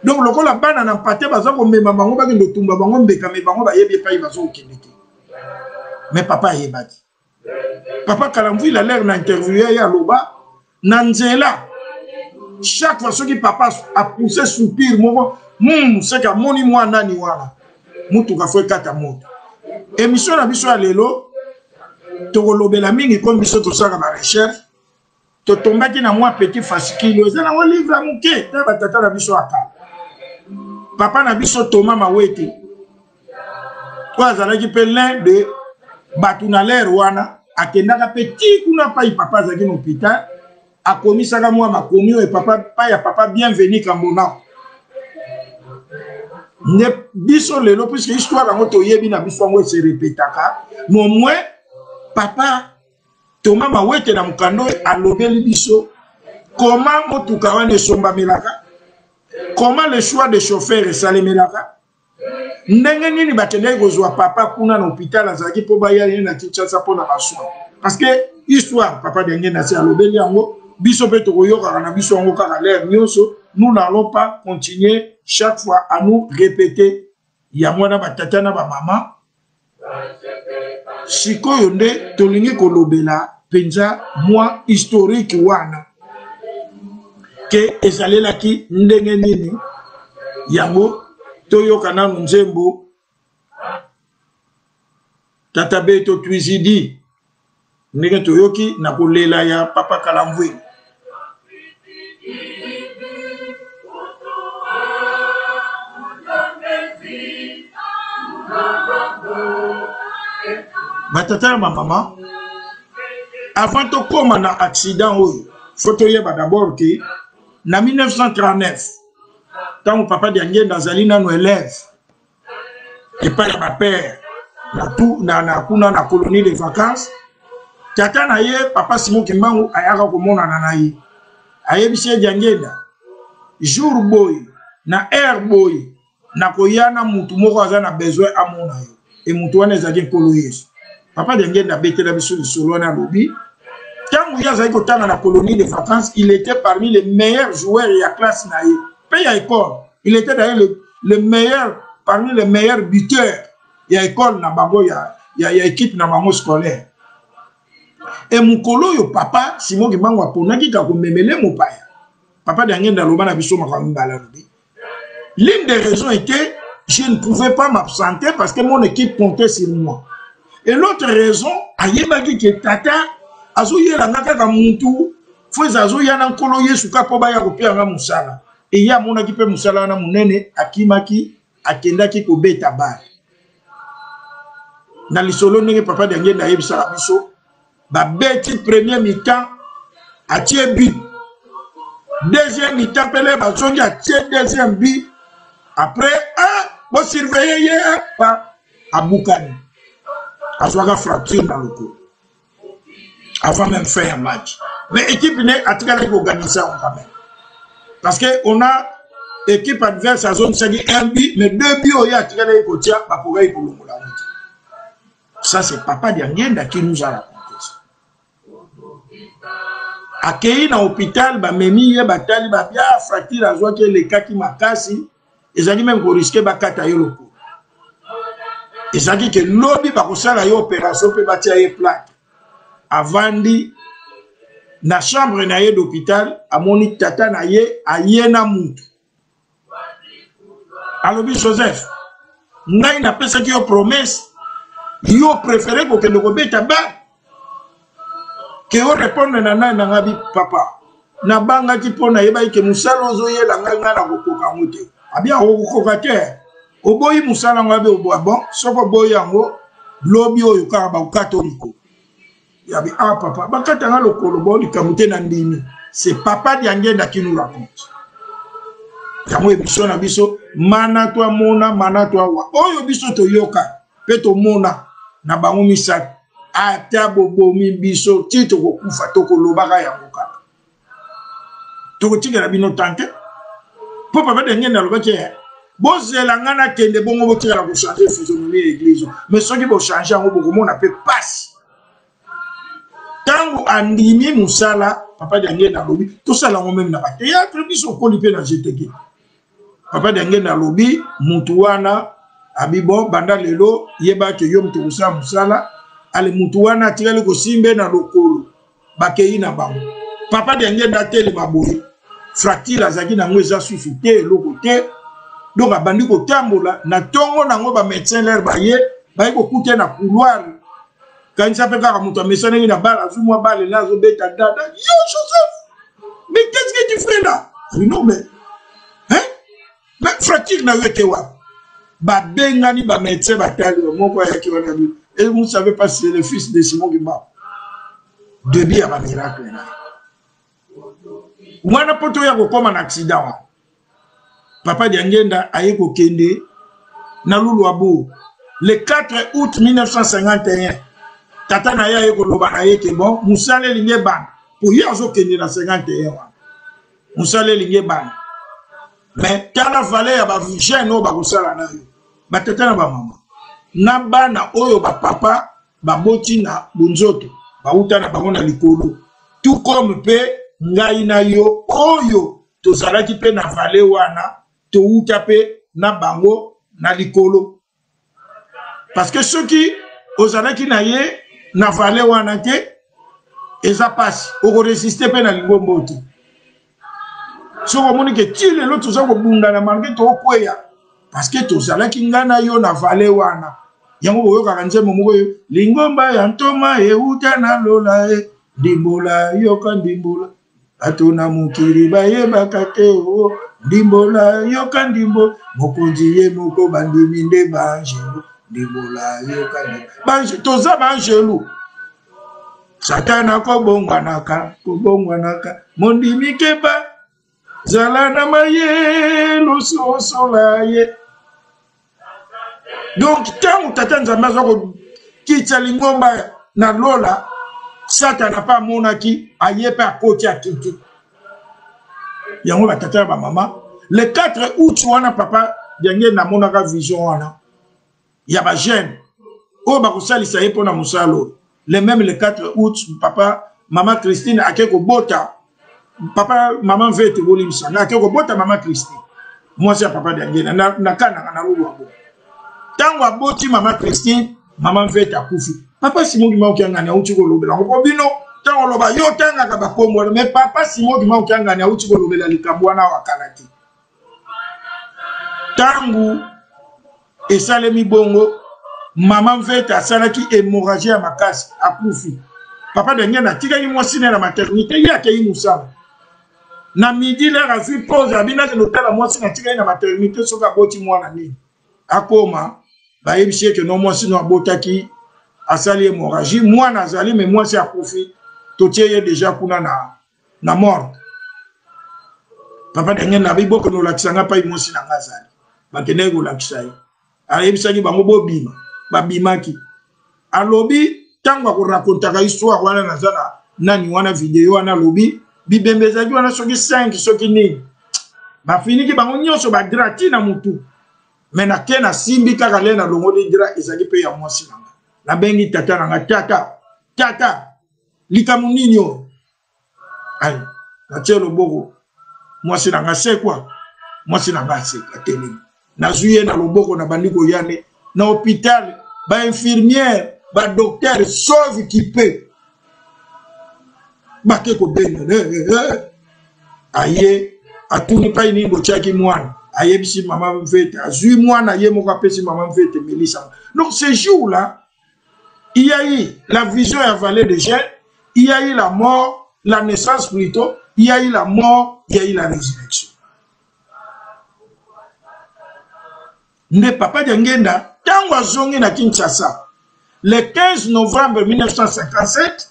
Donc le la bana na pate baza ko mema bango ba ngendo tumba bango mbeka me bango ba yebi pa bazo okendete. Mais papa yebati. Papa Kalamvu il a l'air na interviewer ya loba na nzela. Chaque fois que papa a poussé soupir moko c'est que moni moi nani wana. Mutu ka foi kata moto. Émission na biso ya lelo to lobela mingi comme biso to saka ba recherche. To tombaki na moi petit fascicule eza na wa livre muke ta batata na biso aka. Papa na biso Thomas Mawete. Kwa zalaki pe l'un de Batunalère wana akendaka petit kuna pa papa zaki na hôpital akomisaka mwa makomi et papa pa ya papa bienvenue kambona. Ne biso lelo puisque histoire ngo to yebi na biso ngo se répétaka mais moins papa Thomas Mawete na mukando alobeli biso comment motuka wana somba melaka. Comment le choix de chauffeur salemelaka? Ndenge nini batendeki kozwa papa kuna na hôpital azaki po bayali na Kinshasa pona baswa. Parce que histoire papa denge na se alobeli yango biso pe tokoyoka na biso yango kaka l'air nyonso nous n'allons pas continuer chaque fois à nous répéter ya mwana batata na ba mama. Sikoyo nde tolingi kolobela penza moi historique wana. Que ezalelaki ndenge nini yango toyoka na nzembo tata beto twizidi ndenge toyoki na kolela ya papa Kalamvu. Batata na mama avant to koma na accident oyo photo yeba d'abord que na 1939, quand mon papa Diangé Nazali nos élèves, et pas ma père, na colonie de vacances, tata na ye, papa Simon Kimbangu, ayaka komona na ye. Aye bise Diangé jour boy, na air boy, na koyana mutu moko aza na besoin amona yo. Et mutu wana ezaki kolo yesu. Papa Diangé na bete la biso solo na lobi. Quand il y a la colonie de vacances, il était parmi les meilleurs joueurs de la classe naïe. Puis à l'école, il était d'ailleurs le meilleur, parmi les meilleurs buteurs. Il y a école, il y a équipe scolaire. Et mon colo, yo papa, Simon qui m'a dit qu'il a memele mon père. Papa dernier dans le ban abisso m'a dit. L'une des raisons était je ne pouvais pas m'absenter parce que mon équipe comptait sur moi. Et l'autre raison, aïe m'a dit que tata azo yela ngaka ka muntu fweza azo yana nkolo Yesu ka po baya kopia nga musala e ya mona ki pe musala na munene akimaki akendaki ko beta ba na lisolo ndenge papa Diangé na yebisa biso ba beti premier mi-temps atie but deuxième mi-temps pele ba zongi atie deuxième but après bo surveiller ye pa abukani azwaka fracture dans le cou avant même faire un match. Mais l'équipe n'est pas organisée quand même. Parce qu'on a équipe adverse à zone 5, un but, mais 2 buts, il y a tiré pour le ça, c'est papa Diangé qui nous a raconté ça. Accueilli dans l'hôpital, Memi, Batali, Babia, fracture, à joie que les cas qui m'a cassé, ils ont dit même qu'on risquait de katailler le coup. Ils ont dit que l'objet de l'opération peut bâtir les plaques. Avandi na chambre na ye d'hôpital amoni tata na ye ayena mutu alobi Joseph ngai na pesa ki yo promesse yo préféré ko kende ko beta ba ke o répondre na ngabi papa na banga ki pona yeba ke musala ozo ye la nganga na kokoka ngote abia kokoka te oboyi musala ngabe obo bon soko boyi yango lobi oyo ka ba katoliko. Yabi papa bakata nga lokolo boli kamute na ndimi c'est papa Diangé qui nous raconte kamo ebiso na biso mana to mona mana to wa oyo biso to yoka pe to mona na bango misat ata bobomi biso tito ko kufa to ko lobaka yango kaka to ko tigela bino tante po papa Diangé na lobaki bozela ngana kende bongo bo tigela ko changer physionomie l'église mais soki bo changer ngo bo mona pe passe. Tango andimi musala papa Diangé na lobi to sala ngo même na ba théâtre biso ko lipe na jeteki papa Dengenda lobi mutu wana abibo banda lelo yeba ke yo mutu kusa musala ale mutu wana tikali ko simbe na lokolo bakei na bango papa Dengenda tele maboyi fractile azaki na ngweza susu te loko te donc abandi ko tambola na tongo nango ba médecin l'air baye baye ko kuté na couloir quand ça fait kaka mutu amesana na bala azumwa bale nazo beta dada yo Joseph mais qu'est-ce que tu fais là non mais hein mais fractile na wete wa ba bengani ba médecin batali moko ya ki wana et vous ne savez pas si c'est le fils de Simon Kimba début à ba miracle là mwana poto ya kokoma na accident wa papa Dengenda aye ko kende na lulu abu le 4 août 1951 tata na ya ko loba na yeke bon musale linge ban pour y azo kende na 51 wa musale linge ban mais tala vale ya ba jeune o ba kusala na yo ba tata na ba mama na bana oyo ba papa ba boti na bunzoto ba uta na bango na likolo tout comme pe ngai na yo oyo to salaki pe na vale wana to uta pe na bango na likolo parce que ceux qui ozalaki na ye na vale wana te eza passe oko résister pe na lingombo te so komoni ke tile lo to za ko bunga na malgré to kweya parce que to salaki ngana yo na vale wana yango boyo ka nzembo moko yo lingomba ya ntoma e uta na lola e dimbola yo ka dimbola atona mukiri baye bakate o dimbola yo ka ndimbo mokonzi ye moko bandimi nde banjelo dimbola yo ka banjelo toza banjelo satana ko bongwanaka mondimi keba zalana maye lososola ye donc tant tata nzambe azoko kitsa lingomba na lola Satana pas monaki ayepe à côté à kiki yango ba tata ba mama le 4 août wana papa Dengenda na monaka vision wana ya ba jeune o ba kosalisa ye pona musalo le même le 4 août papa maman Christine akeko bota papa maman vete bolimsa na akeko bota maman Christine moi c'est papa Dengenda na kana na ruwa bo tango aboti maman Christine maman vete akufi papa Simon Kimba Okiangani auti ko lobela ko bino tango loba yo tanga ka bakombo mais papa Simon Kimba Okiangani auti ko lobela likambo na wakalati tangu esalemi bongo maman vete asalaki hémorragie ya makasi akufi papa Dengenda tikaki mwasi na maternité yake imusala na midi la rafi pause abina ke notala mwasi na tikaki na maternité soka boti mwana nini akoma ba yebisi ke no mwasi no abotaki asali hémorragie moi nazali mais moi c'est à profit totieye déjà kuna na mort papa Dengenda biboko no lakisanga pa imosi na ngazali bakene ko lakisai ayebisaki bango bobima babimaki alobi tango ko racontaka histoire wana nazala nani wana video wana lobi bibembezaki wana soki 5 soki nini ba finiki bango nyonso ba grati na mutu mais na kena simbi kaka le na longo de dira ezaki pe ya mwasi nanga la bengi tata nanga tata likamu nini o ai na tielo boko mwasi nanga c'est quoi mwasi nanga c'est kateli na zuye na loboko na bandiko yane na hôpital ba infirmière ba docteur sauve qui peut ba ke ko benga aye atuni pa ini bochaki mwana ayebisi maman Mvete azui mwana ye moko apesi maman Mvete Melissa. Donc ce jour là il y a eu la vision à Vallée de Gênes, il y a eu la mort, la naissance plutôt, il y a eu la mort, il y a eu la résurrection. Ne papa Dengenda tango azongi na Kinshasa le 15 novembre 1957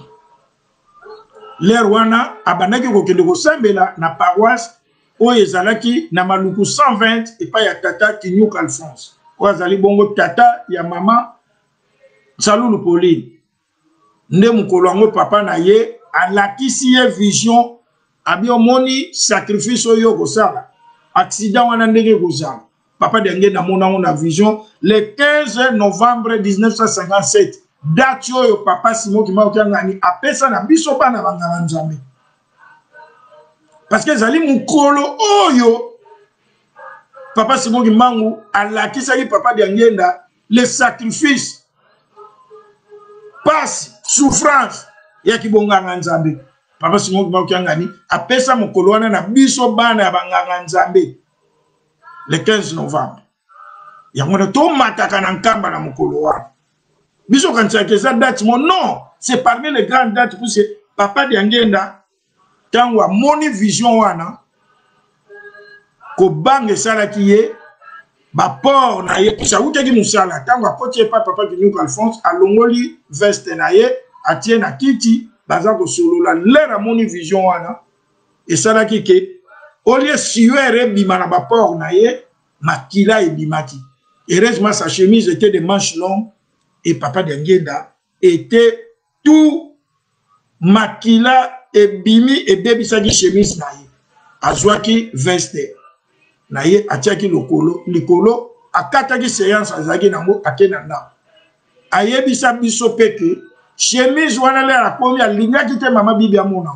l'Erwana abanaki kokende kosambela na paroisse oyo ezalaki na maluku 120 epai ya tata Kinyuka Alphonse oyo azali bongo tata ya mama Salulu Pauline nde mukolo yango papa na ye alakisi ye vision abi omoni sacrifice oyo kosala accident wana ndenge kozala papa Dengenda mona na vision le 15 novembre 1957 date oyo papa Simon Kimba Okiangani apesa na biso bana banganga nzambe parce que zali mukolo oyo papa Simon Kimbangu alakisaki papa Diangenda le sacrifice passe souffrance ya kibonganga nzambe. Papa Simon Kimbangu kiangani apesa mokolo wana na biso bana ya banganga nzambe le 15 novembre. Yango to mataka na nkamba na mokolo wana. Biso kanisa keza date mo non, c'est parmi les grandes dates pour que papa Diangenda tango amoni vision wana ko bange sala kiye ba por na ye pisa uteki musala tango akotie papa Kinyuka Alphonse alongoli veste na ye atie na kiti baza ko solola lera moni vision wana et sala kike olie siwere bima na ba por na ye makila e bimaki. Heureusement sa chemise était de manches longues et papa Diangenda était tout makila et bimi et baby sagi chemise na ye azwaki veste na ye atiaki likolo akataki séance azaki nango akena na ayebisa biso peke chemise wana le akomi alingaki te mama bibi amona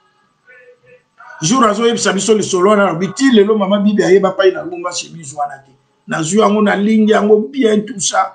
jour azo yebisa biso lisolo na biti lelo mama bibi ayeba pa ina ngomba chemise wana te na zui yango na lingi yango bien tout ça.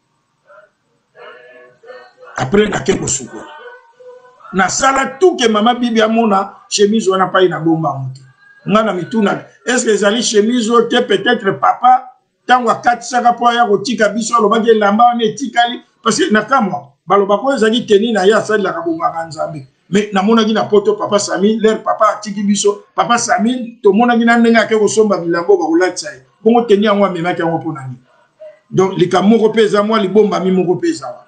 Après na keko suko na sala tout que mama bibi amona chemise wana pa ina bomba muti ngana mituna est-ce que zali chemise te peut-être papa tango akatisaka po ya kotika biso alobaki lamba wana etikali parce que na kamwa baloba ko ezali teni na ya sali la kabonga nzambe mais na mona gi na poto papa Sami leur papa atiki biso papa Sami to mona gi na ndenga ke ko somba bilango ba kulatsa bongo teni yango amemaki yango pona ni donc likamoko peza moi libomba mi moko peza wa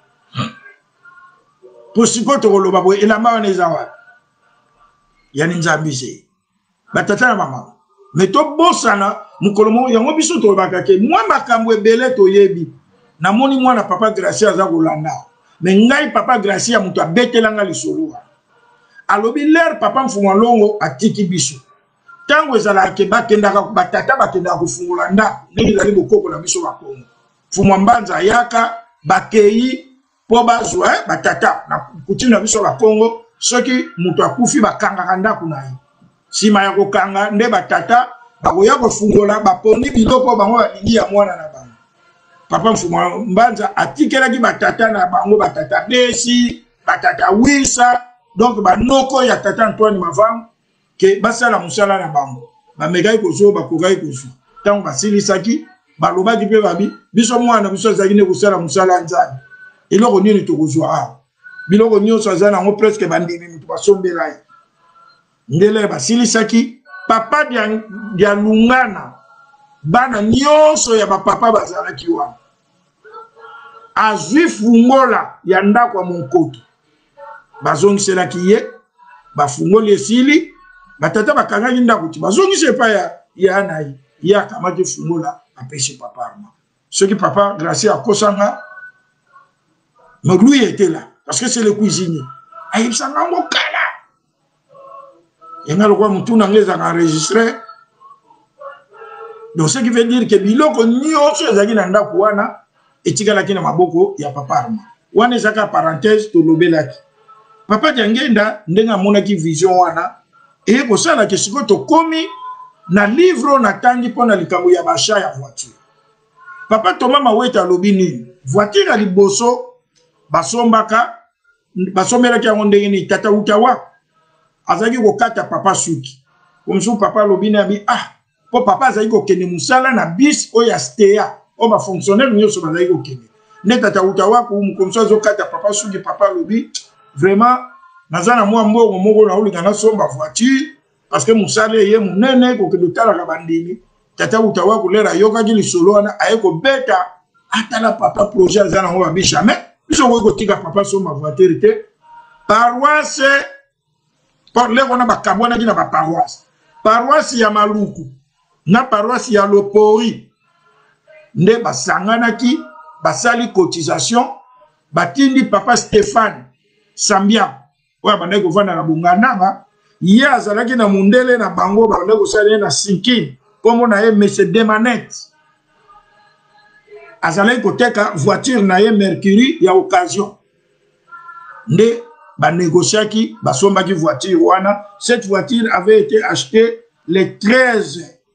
pour sikoto koloba boye elamba wana ezawa yani nzambise batata na mama mais to bosana mukolomo yango biso to bakake moi makambo ebele to yebi na moni mwana papa Gracia za kolanda mais ngai papa Gracia muto abetelanga lisolo alobi l'air papa mfumwa longo atiki biso tango ezala ke bakendaka batata bakendaka kufungula nda ndenge zali bokoko na biso bakongo mfumwa mbanza yaka bakei po bazwa batata na kutina biso bakongo soki muto akufi bakanga ndako na ye sima ya kokanga nde batata bakoya kofungola baponi biloko bango balingi ya mwana na bango papa mfumwa mbanza atikelaki batata na bango batata besi batata wisa donc banoko ya tata Antoine Mavangu ke basala musala na bango bamegai kozo bakogai kozo tango basilisaki balobaki pe babi biso mwana biso azaki ne kosala musala nzambe eloko nini tokozwa biloko nyonso aza nango presque bandimi mutu basombela ye ndele basilisaki papa dia lungana bana nyonso ya bapapa bazalaki wana azwi fungola ya ndako ya monkoto bazongiselaki ye bafungoli esili batata bakangaki ndako ti bazongise pa ya anayi ye akamaki fungola apesi papa arma soki papa Gracia akosanga mais lui était là parce que c'est le cuisinier ayebisanga ngo kala yenga lokwa mutu na ngeza enregistré donc ce qui veut dire que biloko nyonso ezaki na ndako wana etikalaki na maboko ya papa arma wana ezaka parenthèse tolobelaki papa Diangenda ndenge amonaki vision wana eye kosala ke siko tokomi na livre na tangi mpona likambo ya basha ya voiture papa Thomas Mawete alobi nini voiture ya liboso basombaka basombelaki yango ndenge nini tata utawa azalaki kokata papa suki komso papa alobi na bi po papa azalaki kokende musala na bis oyo ya stea oyo bafonctionnaire nyonso bazalaki kokende nde tata utawa komso azokata papa suki papa alobi vraiment naza na mwa mbongo moko na olika nasomba voiture parce que musala ye munene kokende otalaka bandimi tata utawa kolera ayokaki lisolo wana aye kobeta atala papa projet aza nango babi jamais biso koki kotika papa somba voiture te paroisse leko na bakabwanaki na baparoisse paroisse ya Maluku na paroisse ya Lopori nde basanganaki basali cotisation batindi papa Stéphane Sambia oyo bandaki kovanda na Bongandanga ye azalaki na mundele na bango bandaki kosala ye na Sinkini kombo na ye Monsieur Demanet azalaki koteka voiture na ye Mercury ya occasion nde banégociaki basombaki voiture wana. Cette voiture avait été achetée le 13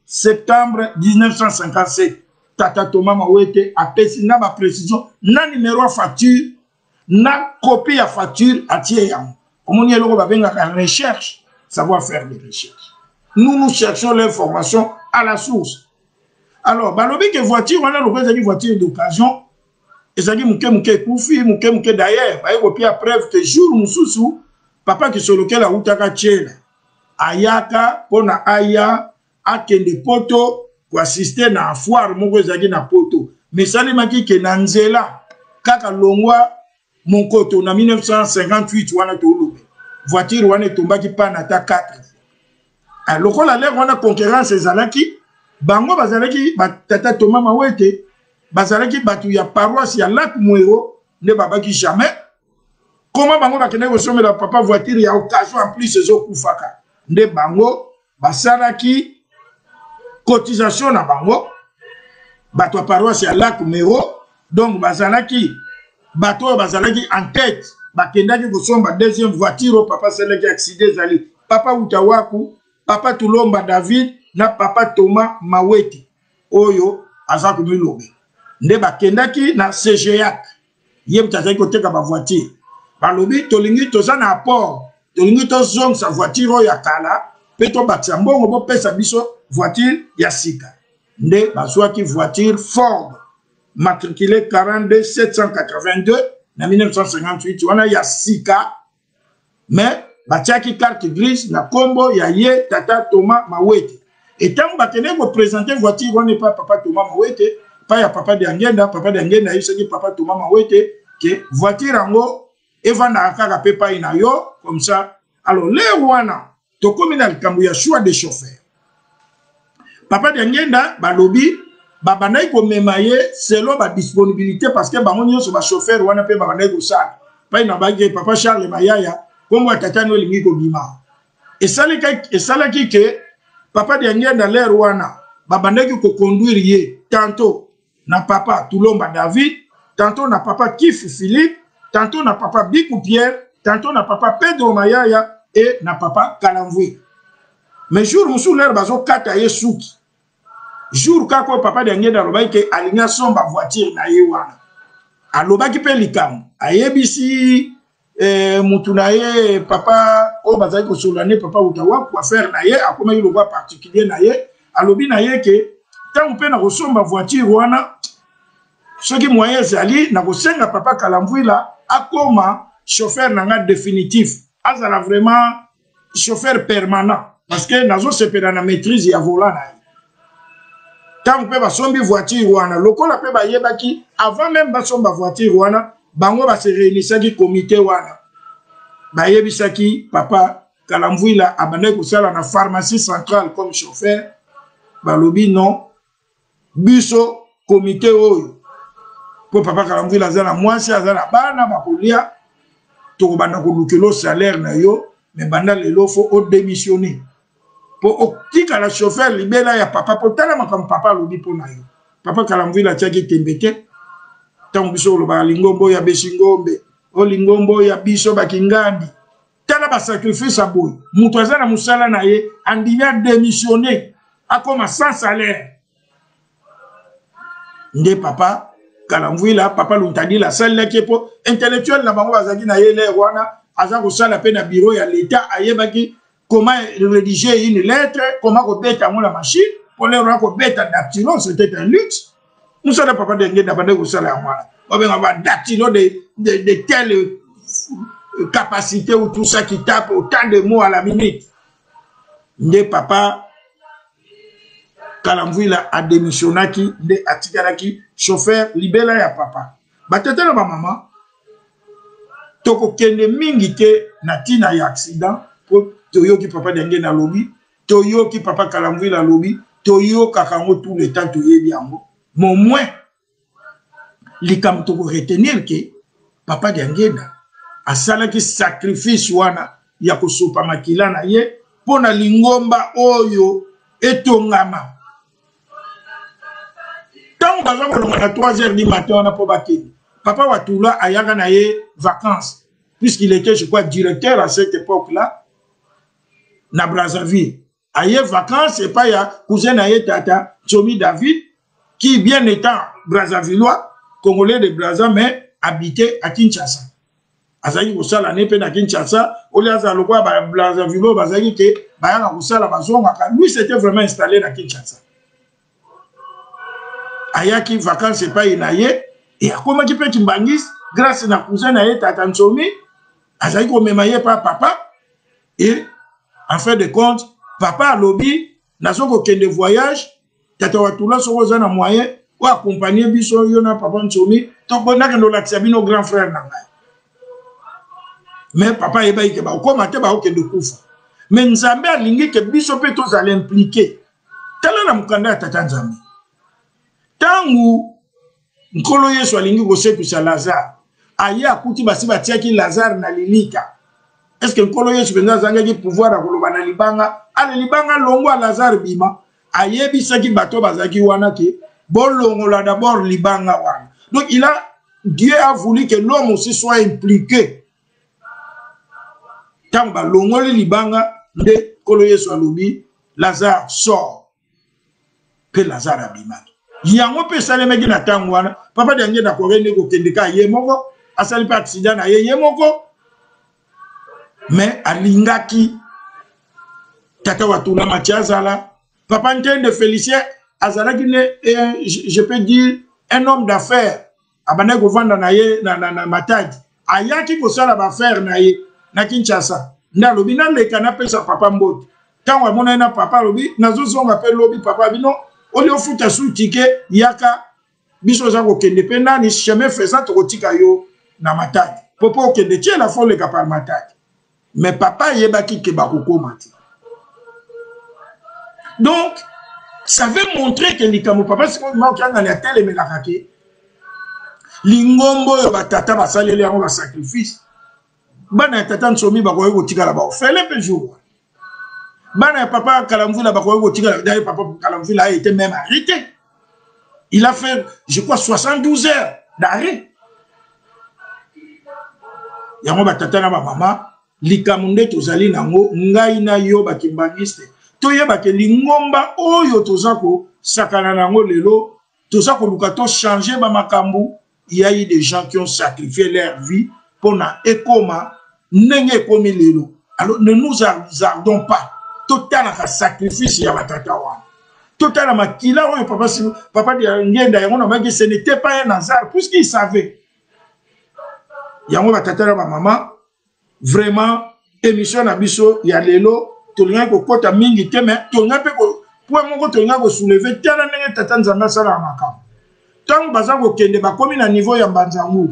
septembre 1957. Tata Thomas Mawete a pesi na ba précision na numéro de facture na copie de facture à Thieyam. Comme on y a la recherche, savoir faire des recherches. Nous cherchons l'information à la source. Alors, balobi que voiture, on a le voiture d'occasion. Et ça dit mouke koufi, mouke d'ailleurs. Bah, il y a preuve que jour moussou, papa qui sur lequel a outaka tchela. Ayaka, pona aya, akende poto, pour assister na foire, mouko zagi na poto. Mais ça li maki ke nanzela, kaka longwa, mon koto, na 1958, wana to lobe. Voiture, wana tombaki pa na ta 4. Alors, la l'air, wana concurrence ezalaki, bango bazalaki, tata Thomas Mawete, bazalaki batu ya paroisse ya Lac Mouero, ne babaki jamais. Comment bango bakene resommer la papa voiture ya occasion en plus ezo kufaka. Ne bango basalaki cotisation na bango batu ya paroisse ya Lac Mouero, donc bazalaki bato bazalaki en tête, bakendaki resomba deuxième voiture papa seleki accident zali. Papa Utawaku, papa Tulomba David na papa Thomas Mawete oyo azaku milobe. Nde bakendaki na CGAC yem tazaki koteka ba voiture balobi tolingi toza na apport tolingi tozong sa voiture ya kala pe to bakisa mbongo bo pesa biso voiture ya sika nde bazwaki voiture Ford matriculé 42 782 na 1958 wana ya sika mais batiaki carte grise na kombo ya ye tata Thomas Mawete et tant bakene ko présenter voiture on n'est pas papa Thomas Mawete pas ya papa de Angenda il se dit papa Thomas Mawete que voiture ango evanda akaka pepa ina yo comme ça. Alors le wana to communal kambu ya choix de chauffeur papa de Angenda balobi babanayi ko memaye selon ba disponibilité parce que bango nyonso ba chauffeur wana pe babanayi ko sala pas ina bagi papa Charles Mayaya kombo tatano lingi ko bima et ça qui que papa de Angenda le wana babanayi ko conduire ye tantôt na papa Tulomba David, tantôt na papa Kif Philippe, tantôt na papa Bikou Pierre, tantôt na papa Pedro Mayaya et na papa Kalamvui. Mais jour moussou l'air bazo kata ye souki. Jour kako papa de Angenda lobaki ke aligna somba voiture na ye wana. Alobaki pe likam. Ayebisi mutu na ye papa o bazaki ko solane papa utawa pour faire na ye akoma yi lobwa particulier na ye. Alobi na ye ke tant pe na kosomba voiture wana ce qui moyen zali na kosenga papa Kalamvui la akoma chauffeur nanga définitif azala vraiment chauffeur permanent parce que nazo sepela na maîtrise ya volant na tant pe ba sombi voiture wana lokola pe ba yebaki avant même ba somba voiture wana bango ba se réunisaki comité wana ba yebisaki papa Kalamvui la abandé kosala na pharmacie centrale comme chauffeur balobi non biso comité oyo pour papa Kalamvui la zana mwasi azana bana bakolia to bana ko lukelo salaire na yo mais banda lelo fo o démissionner pour otika la chauffeur libela ya papa pour tala makam papa lobi pona yo papa Kalamvui la tiaki tembete tangu biso lo ba lingombo ya besingombe o lingombo ya biso bakingandi tala ba sacrifice aboy mutu azana musala na ye andinya démissionner akoma sans salaire. Nde papa Kalamvui la papa luntadi la salle qui po intellectuel na bango bazaki na yele wana aza ko sala pe na bureau ya l'état ayebaki comment rédiger une lettre comment ko beta la machine pour les ko beta dactylo c'était un luxe nous sommes papa de ngenda bande ko sala wana obenga ba dactylo de telle capacité ou tout ça qui tape autant de mots à la minute. Nde papa Kalamvui la a démissionnaki de atikaraki chauffeur libela ya papa batete na ba maman toko kende mingi te na tina ya accident po toyoki papa denge na lobi toyoki papa Kalamvui la lobi toyoka kango tout le temps toyebi yango mon moins likam toko retenir que papa denge na asalaki sacrifice wana ya kosopa makila na ye pona lingomba oyo etongama. Tant que nous à 3h du matin, on a pas battu. Papa Watoula a eu vacances, puisqu'il était, je crois, directeur à cette époque-là, na Brazzaville. aye vacances et pas ya cousin aye tata Tchomi David qui bien étant Brazzavillois, Congolais de Brazza mais habité à Kinshasa. Azali kosala ne pe na Kinshasa, oli azalo kwa ba Brazzavillois bazali ke ba ya kosala bazonga ka. Lui c'était vraiment installé na Kinshasa. Ayaki vacances et pas inaye et akoma ki pe kimbangis grâce na cousin aye tata Tchomi azali ko memaye pa papa et en fin de compte papa a lobby na soko kende voyage tata watula soko za na moyen ou accompagner biso yo na papa Tchomi to bona kendo lakisa bino grand frère na ngai. Mais papa eba ike ba ko mate ba okende kufa. Mais Nzambe alingi ke biso pe to za l'impliquer. Tala na mukanda tata Nzambe. Tangu nkolo Yesu alingi ko sepisa Lazare. Aye akuti basi batiaki Lazare na lilika. Est-ce que nkolo Yesu benza zangaki pouvoir a koloba na libanga? Ale libanga longwa Lazare bima. Aye bisaki bato bazaki wana ke bolongola d'abord libanga wana. Donc Dieu a voulu que l'homme aussi soit impliqué. Tant ba longoli libanga de nkolo Yesu alobi Lazare sort. Que Lazare abima. Yango pe salemeki na tango wana papa dange na korende ko kendeka ye moko asali pa accident na ye moko. Mais alingaki tata watuna matiazala papa ntende Félicien azalaki ne je peux dire un homme d'affaires abane ko vanda na ye na Matadi ayaki ko sala ba faire na ye na Kinshasa nda lobi na leka na pesa papa mbote tango amona na papa lobi nazo zonga pe lobi papa bino oli ofuta su tike yaka biso za ko kende pe nani chemin faisant to tika yo na Matadi popo kende tie la folle ka par Matadi. Mais papa yebaki ke bakoko mati. Donc, ça veut montrer que likamo papa si mo kanga na tele me la kake. Lingombo yo batata basalele yango ba sacrifice. Bana tata Tchomi bakoye ko tika la ba fele pe jour. Bana papa Kalamvula bakoye ko tika d'ailleurs papa Kalamvula a été même arrêté. Il a fait je crois 72 heures d'arrêt. Yango batata na ba mama likamunde tozali nango ngai na yo bakimbangiste toyeba ke lingomba oyo tozako sakana nango lelo tozako lukato changer ba makambu. Il y a eu des gens qui ont sacrifié leur vie pour na ekoma nenge komi lelo. Alors ne nous hasardons pas total ka sacrifice ya batata wana total makila oyo papa de ngenda yango na maki ce n'était pas un hasard puisqu'il savait yango batata na ba mama. Vraiment, émission na biso ya lelo tolinga ko kota mingi te mais tolinga pe ko po moko tolinga ko soulever tala ndenge tata Nzambe sala makam. Tant baza ko kende ba komi na niveau ya Mbanzangu.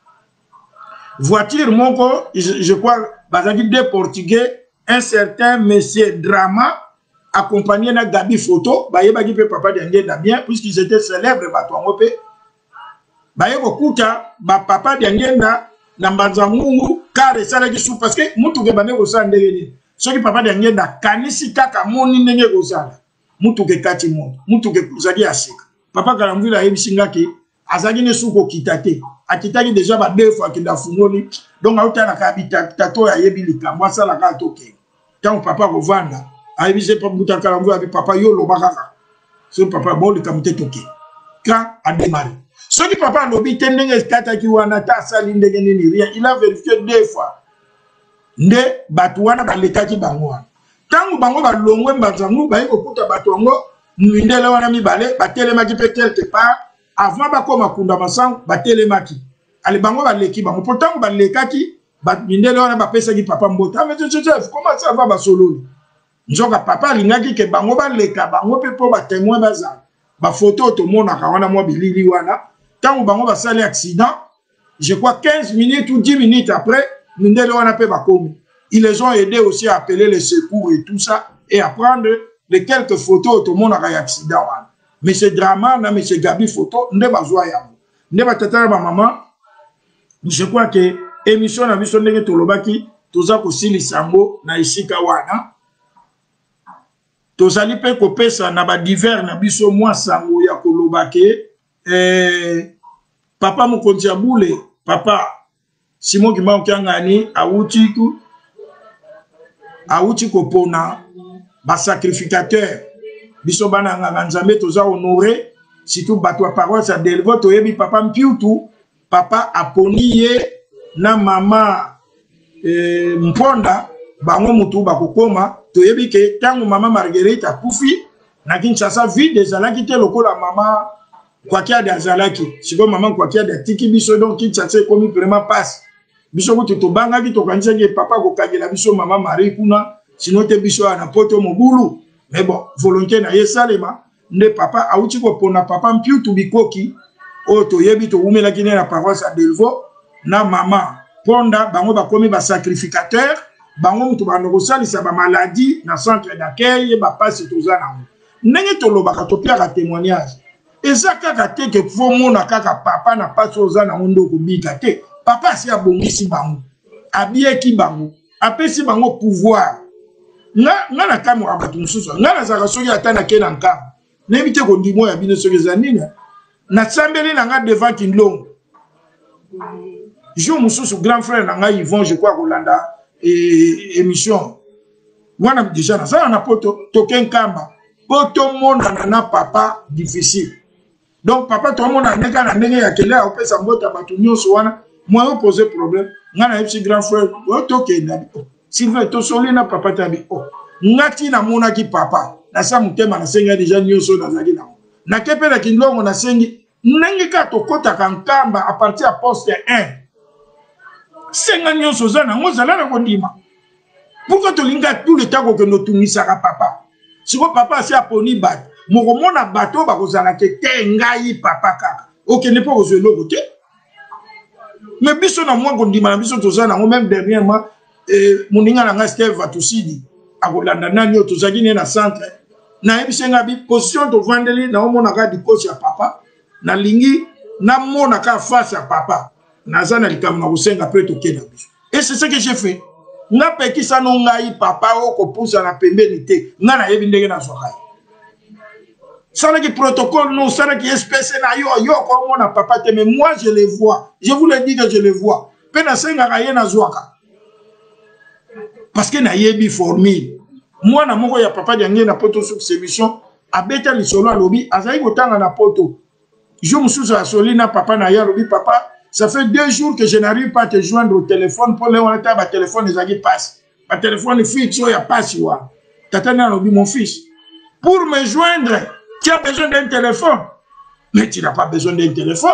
Voiture moko je crois bazaki des Portugais un certain monsieur Drama accompagné na Gabi Photo ba yebaki pe papa de ngenda bien puisqu'ils étaient célèbres ba twango pe ba yeko kuta ba papa de ngenda na Mbanzangu car ça qui sous parce que mutu ke bane ko sandele ni so ki papa de ngenda kanisi kaka moni ndenge ko sala mutu ke kati moto mutu ke kuzaki asika papa Kalamvula yebisinga ki azaki ne suko kitate akitaki déjà ba deux fois kinda fungoli donc auta na kabita tato ya yebi likambo sala ka toke tant papa ko vanda ayebise papa mutu Kalamvula bi papa yo lobaka so papa bon likamte toke quand a démarré. Ce qui papa lobi tendenge kata ki wana ta sali ndenge nini rien il a vérifié deux fois nde batu wana balekaki bango wana tangu bango balongwe Mbanzangu ba yiko kuta batu wango mwindele wana mibale batelemaki pe quelque part avant bakoma kunda masango batelemaki ale bango baleki bango pourtant balekaki mindele wana bapesaki papa mbota mais Joseph comment ça va basololi nzoka papa lingaki ke bango baleka bango pe po ba témoin bazala ba photo to mona ka wana mo bilili wana. Quand on va faire l'accident, je crois 15 minutes ou 10 minutes après, ils les ont aidés aussi à appeler les secours et tout ça, et à prendre les quelques photos, tout le monde a eu accident. Mais ce drama, M. Gabi Photo, ne va pas ne va pas maman. Je crois que l'émission a vu son nez tout le baki, tout ça aussi les sango, na ici kawana. Tout ça li pe kopé ça na ba divers na biso moi sango ya kolobake. Papa Mokonzi Aboule, papa Simon Kimba Okiangani, Aouti Kopona, sacrificateur biso bana nganga nzambe toza honoré surtout bato ya paroisse ya Delvaux toyebi papa Mpiutu papa aponi ye na mama Mponda bango mutu bakokoma toyebi ke tango mama Marguerite akufi na Kinshasa vide ezalaki te lokola mama Kwakiade azalaki siko mama Kwakiade atiki biso donc Kinshasa ekomi vraiment passe biso kutu tobangaki tokanisaki papa kokagela biso mama Marie kuna sinon te biso ana poto mobulu mais bon volonté na ye salema nde papa auti kopona papa Mpiutu bikoki o toyebi to umelaki na paroisse ya Delvaux na mama Ponda bango bakomi ba sacrificateur bango mutu bano kosalisa ba maladie na centre d'accueil ba passe toza na ndenge tolobaka topiaka témoignage eza kaka te ke fo mona kaka papa na passe oza na ndo kobika te papa si abongisi bango abieki bango apesi bango pouvoir nga na kamo abatu mususu nga na zaka soki atana ke na nkamo nebi te ko ndimo ya bino soki zanini na sambeli na nga devant Kindlongo jour mususu grand frère na nga Yvon je crois Rolanda émission wana déjà na ça na poto token kamba poto mona na papa difficile donc papa to mona neka na ndenge ya kele opesa mbota batu nyonso wana moi poser problème nga na petit grand frère o tokenda Sylvain to soli na papa tabi o ngati na mona ki papa na sa mutema na senga déjà nyonso na zaki na kepela Kindlongo na sengi ndenge ka to kota kankamba à partir à poste 1 senga nyonso za na ngozala na kondima pourquoi to linga tout le temps que no tumisaka papa siko papa si aponi bat moko mona bato bakozala ke ngai papa kaka okende po kozelo kote mais biso na mwa kondima na biso toza na même dernièrement moninga na nga Steve Vatusidi akolanda nani tozaki ne na centre na ebisenga bi position to vandeli na omona ka di coach ya papa na lingi na mona ka face à papa naza na likambo na kosenga après tokenda biso et c'est ce que j'ai fait nga peki sa no ngai papa oko pousa na pembeni te nga na yebi ndenge na sokai ça qui protocole non ça qui espèce na yo ko mona papa te mais moi je les vois je vous le dis que je les vois pe na senga ka ye na zwaka parce que na yebi formule moi na moko ya papa jange na poto sur cette émission abeta lisolo lobi azali kotanga na poto je me suis assolé na papa na ya lobi papa ça fait 2 jours que je n'arrive pas à te joindre au téléphone pour le moment ba téléphone les agi passe ba téléphone fixe ya passe wa tata na lobi mon fils pour me joindre tu as besoin d'un téléphone mais tu n'as pas besoin d'un téléphone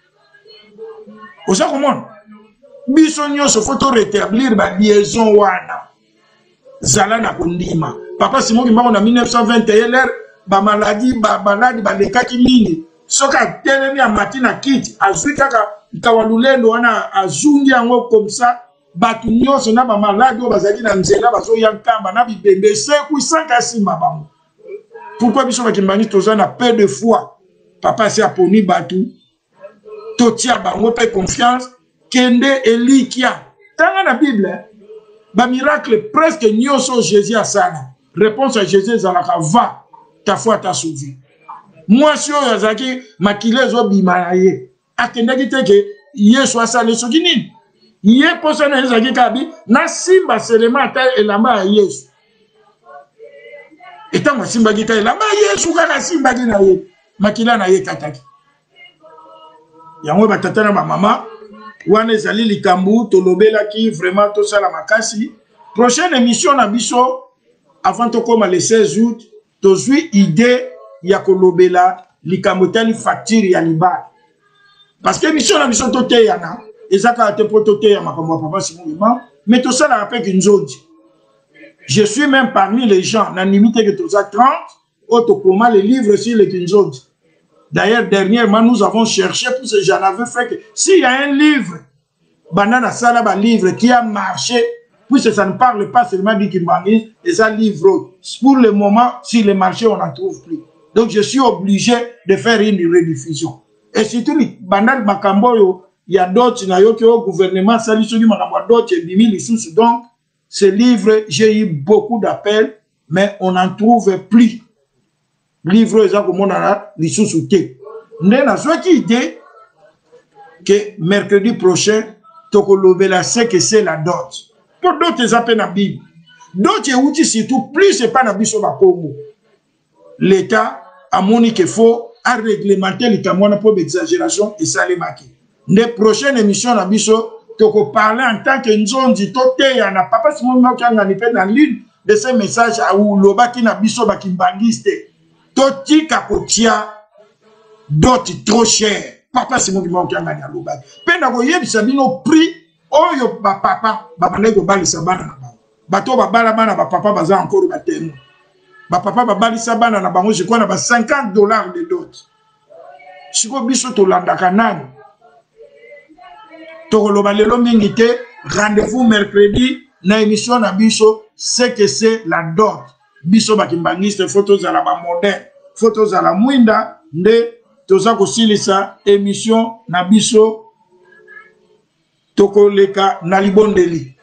osa comment biso nyonso faut rétablir ba liaison wana zala na kondima papa Simon ki mbako na 1921 l'air ba maladie ba lekaki mingi soka telemi ya matina kiti azwi kaka kawalulendo wana azungi yango comme ça batu nyonso na ba maladie bazaki na nzela bazo yankamba na bibembe seku sanka simba bango pourquoi biso bakimbani toza na peu de foi papa si aponi batu totia bango pe confiance kende elikia tanga na Bible ba miracle presque nyonso Jésus a sana réponse à Jésus zalaka va ta foi t'a sauvé moi si oyo azaki makile zo bimaye akendaki te ke Yesu asale soki nini ye posa na ezaki kabi na simba selema ata elamba ya Yesu etango simba kita elamba ya Yesu kaka simba ki na ye makila na ye kataki yango batata na ba mama wana ezali likambu tolobelaki vraiment tosala makasi prochaine émission na biso avant tokoma le 16 août tozwi idée ya kolobela likambo tali facture ya libala parce que émission na biso toteyana ezaka te po toteya makambo ya papa Simon mais tosala avec une zone je suis même parmi les gens na limite que toza 30 autokoma les livres sur les Kinzod. D'ailleurs, dernièrement, nous avons cherché pour ce j'en avais fait que s'il y a un livre, Banana Salaba livre qui a marché, puisque ça ne parle pas seulement du Kimbangis, et ça livre. Pour le moment, si le marché, on n'en trouve plus. Donc, je suis obligé de faire une rediffusion. Et surtout, Banal Makamboyo, il y a d'autres, il y a au gouvernement, d'autres, donc, ce livre, j'ai eu beaucoup d'appels, mais on n'en trouve plus. Livre ça comme on a les sous-soutés. Nous avons idée que mercredi prochain, Tokolobela sait que c'est la dot. Pour d'autres appels la Bible. D'autres outils surtout plus c'est pas na biso ba Congo. L'État a moni qu'il faut à réglementer les camoines pour l'exagération et ça les marquer. Les prochaines émissions na biso toko parler en tant que nzondi toté ya na papa si mon kanga ni pe na ligne de ces messages à ou lobaki na biso ba kimbangiste. Toti kakotia d'autres trop cher. Papa si mon kanga ni lobaki. Pe na ko yebisa bino prix oyo ba papa ba bandeko balisa bana na ba. Bato ba bala bana ba papa baza encore ba témoin. Ba papa ba balisa bana na bango je crois na ba $50 de dot. Siko biso to landa kanani. Tokoloba lelo mingi te, rendez-vous mercredi na émission na biso c'est que c'est la dot. Biso bakimbangiste photos à la ba moderne, photos à la mwinda nde toza kosilisa émission na biso tokoleka na libondeli.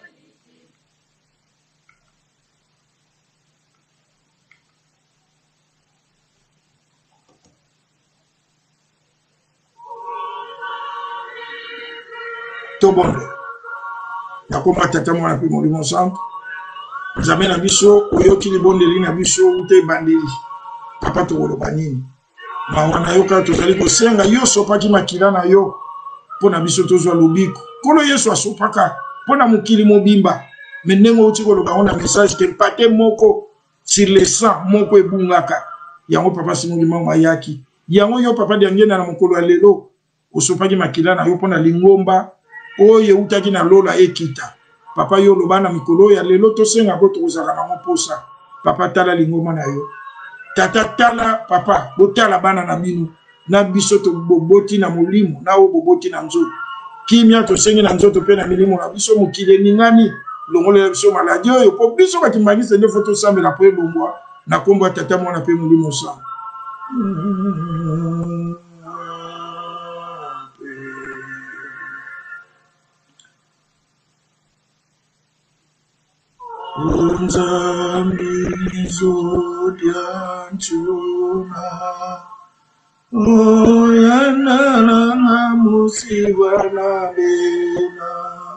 Tobondo. Nakoma tata mwana pe molimo centre. Jamais na biso oyoki libondeli na biso ute bandeli. Papa tokoloba nini? Mawana yoka tozali kosenga yo sopaki makila na yo pona biso tozwa lobiko. Kolo Yesu asopaka pona mokili mobimba. Menengo uti koloba on a message que pate moko sur le sang moko ebungaka. Yango papa simongi mama yaki. Yango yo papa diangena na mokolo ya lelo osopaki makila na yo pona lingomba. Oye utaki na lola ekita. Papa yo lobana mikolo ya lelo tosenga ko tozaka na moposa. Papa tala lingoma na yo. Tata tala papa botala bana na binu. Na biso to boboti na molimo na o boboti na nzoto. Kimia to sengi na nzoto pe na milimo na biso mokile ningani. Longole biso maladi oyo po biso bakimangisa nde photo sambe la pe longwa na kombo tata mwana pe molimo sa. Unzambi zodiantuna oyana na musiwana bena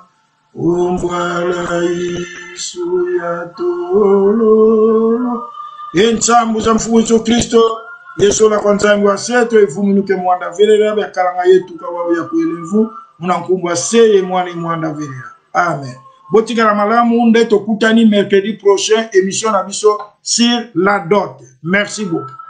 umvala Yesu ya tolo ensambu za mfuzo Kristo Yesu la kwanzangu aseto ifumunuke mwanda verera ya kalanga yetu kawa ya kuelevu munankumbwa seye mwanda verera. Amen. Botikala malamu nde tokutani mercredi prochain émission na biso sur la dot. Merci beaucoup.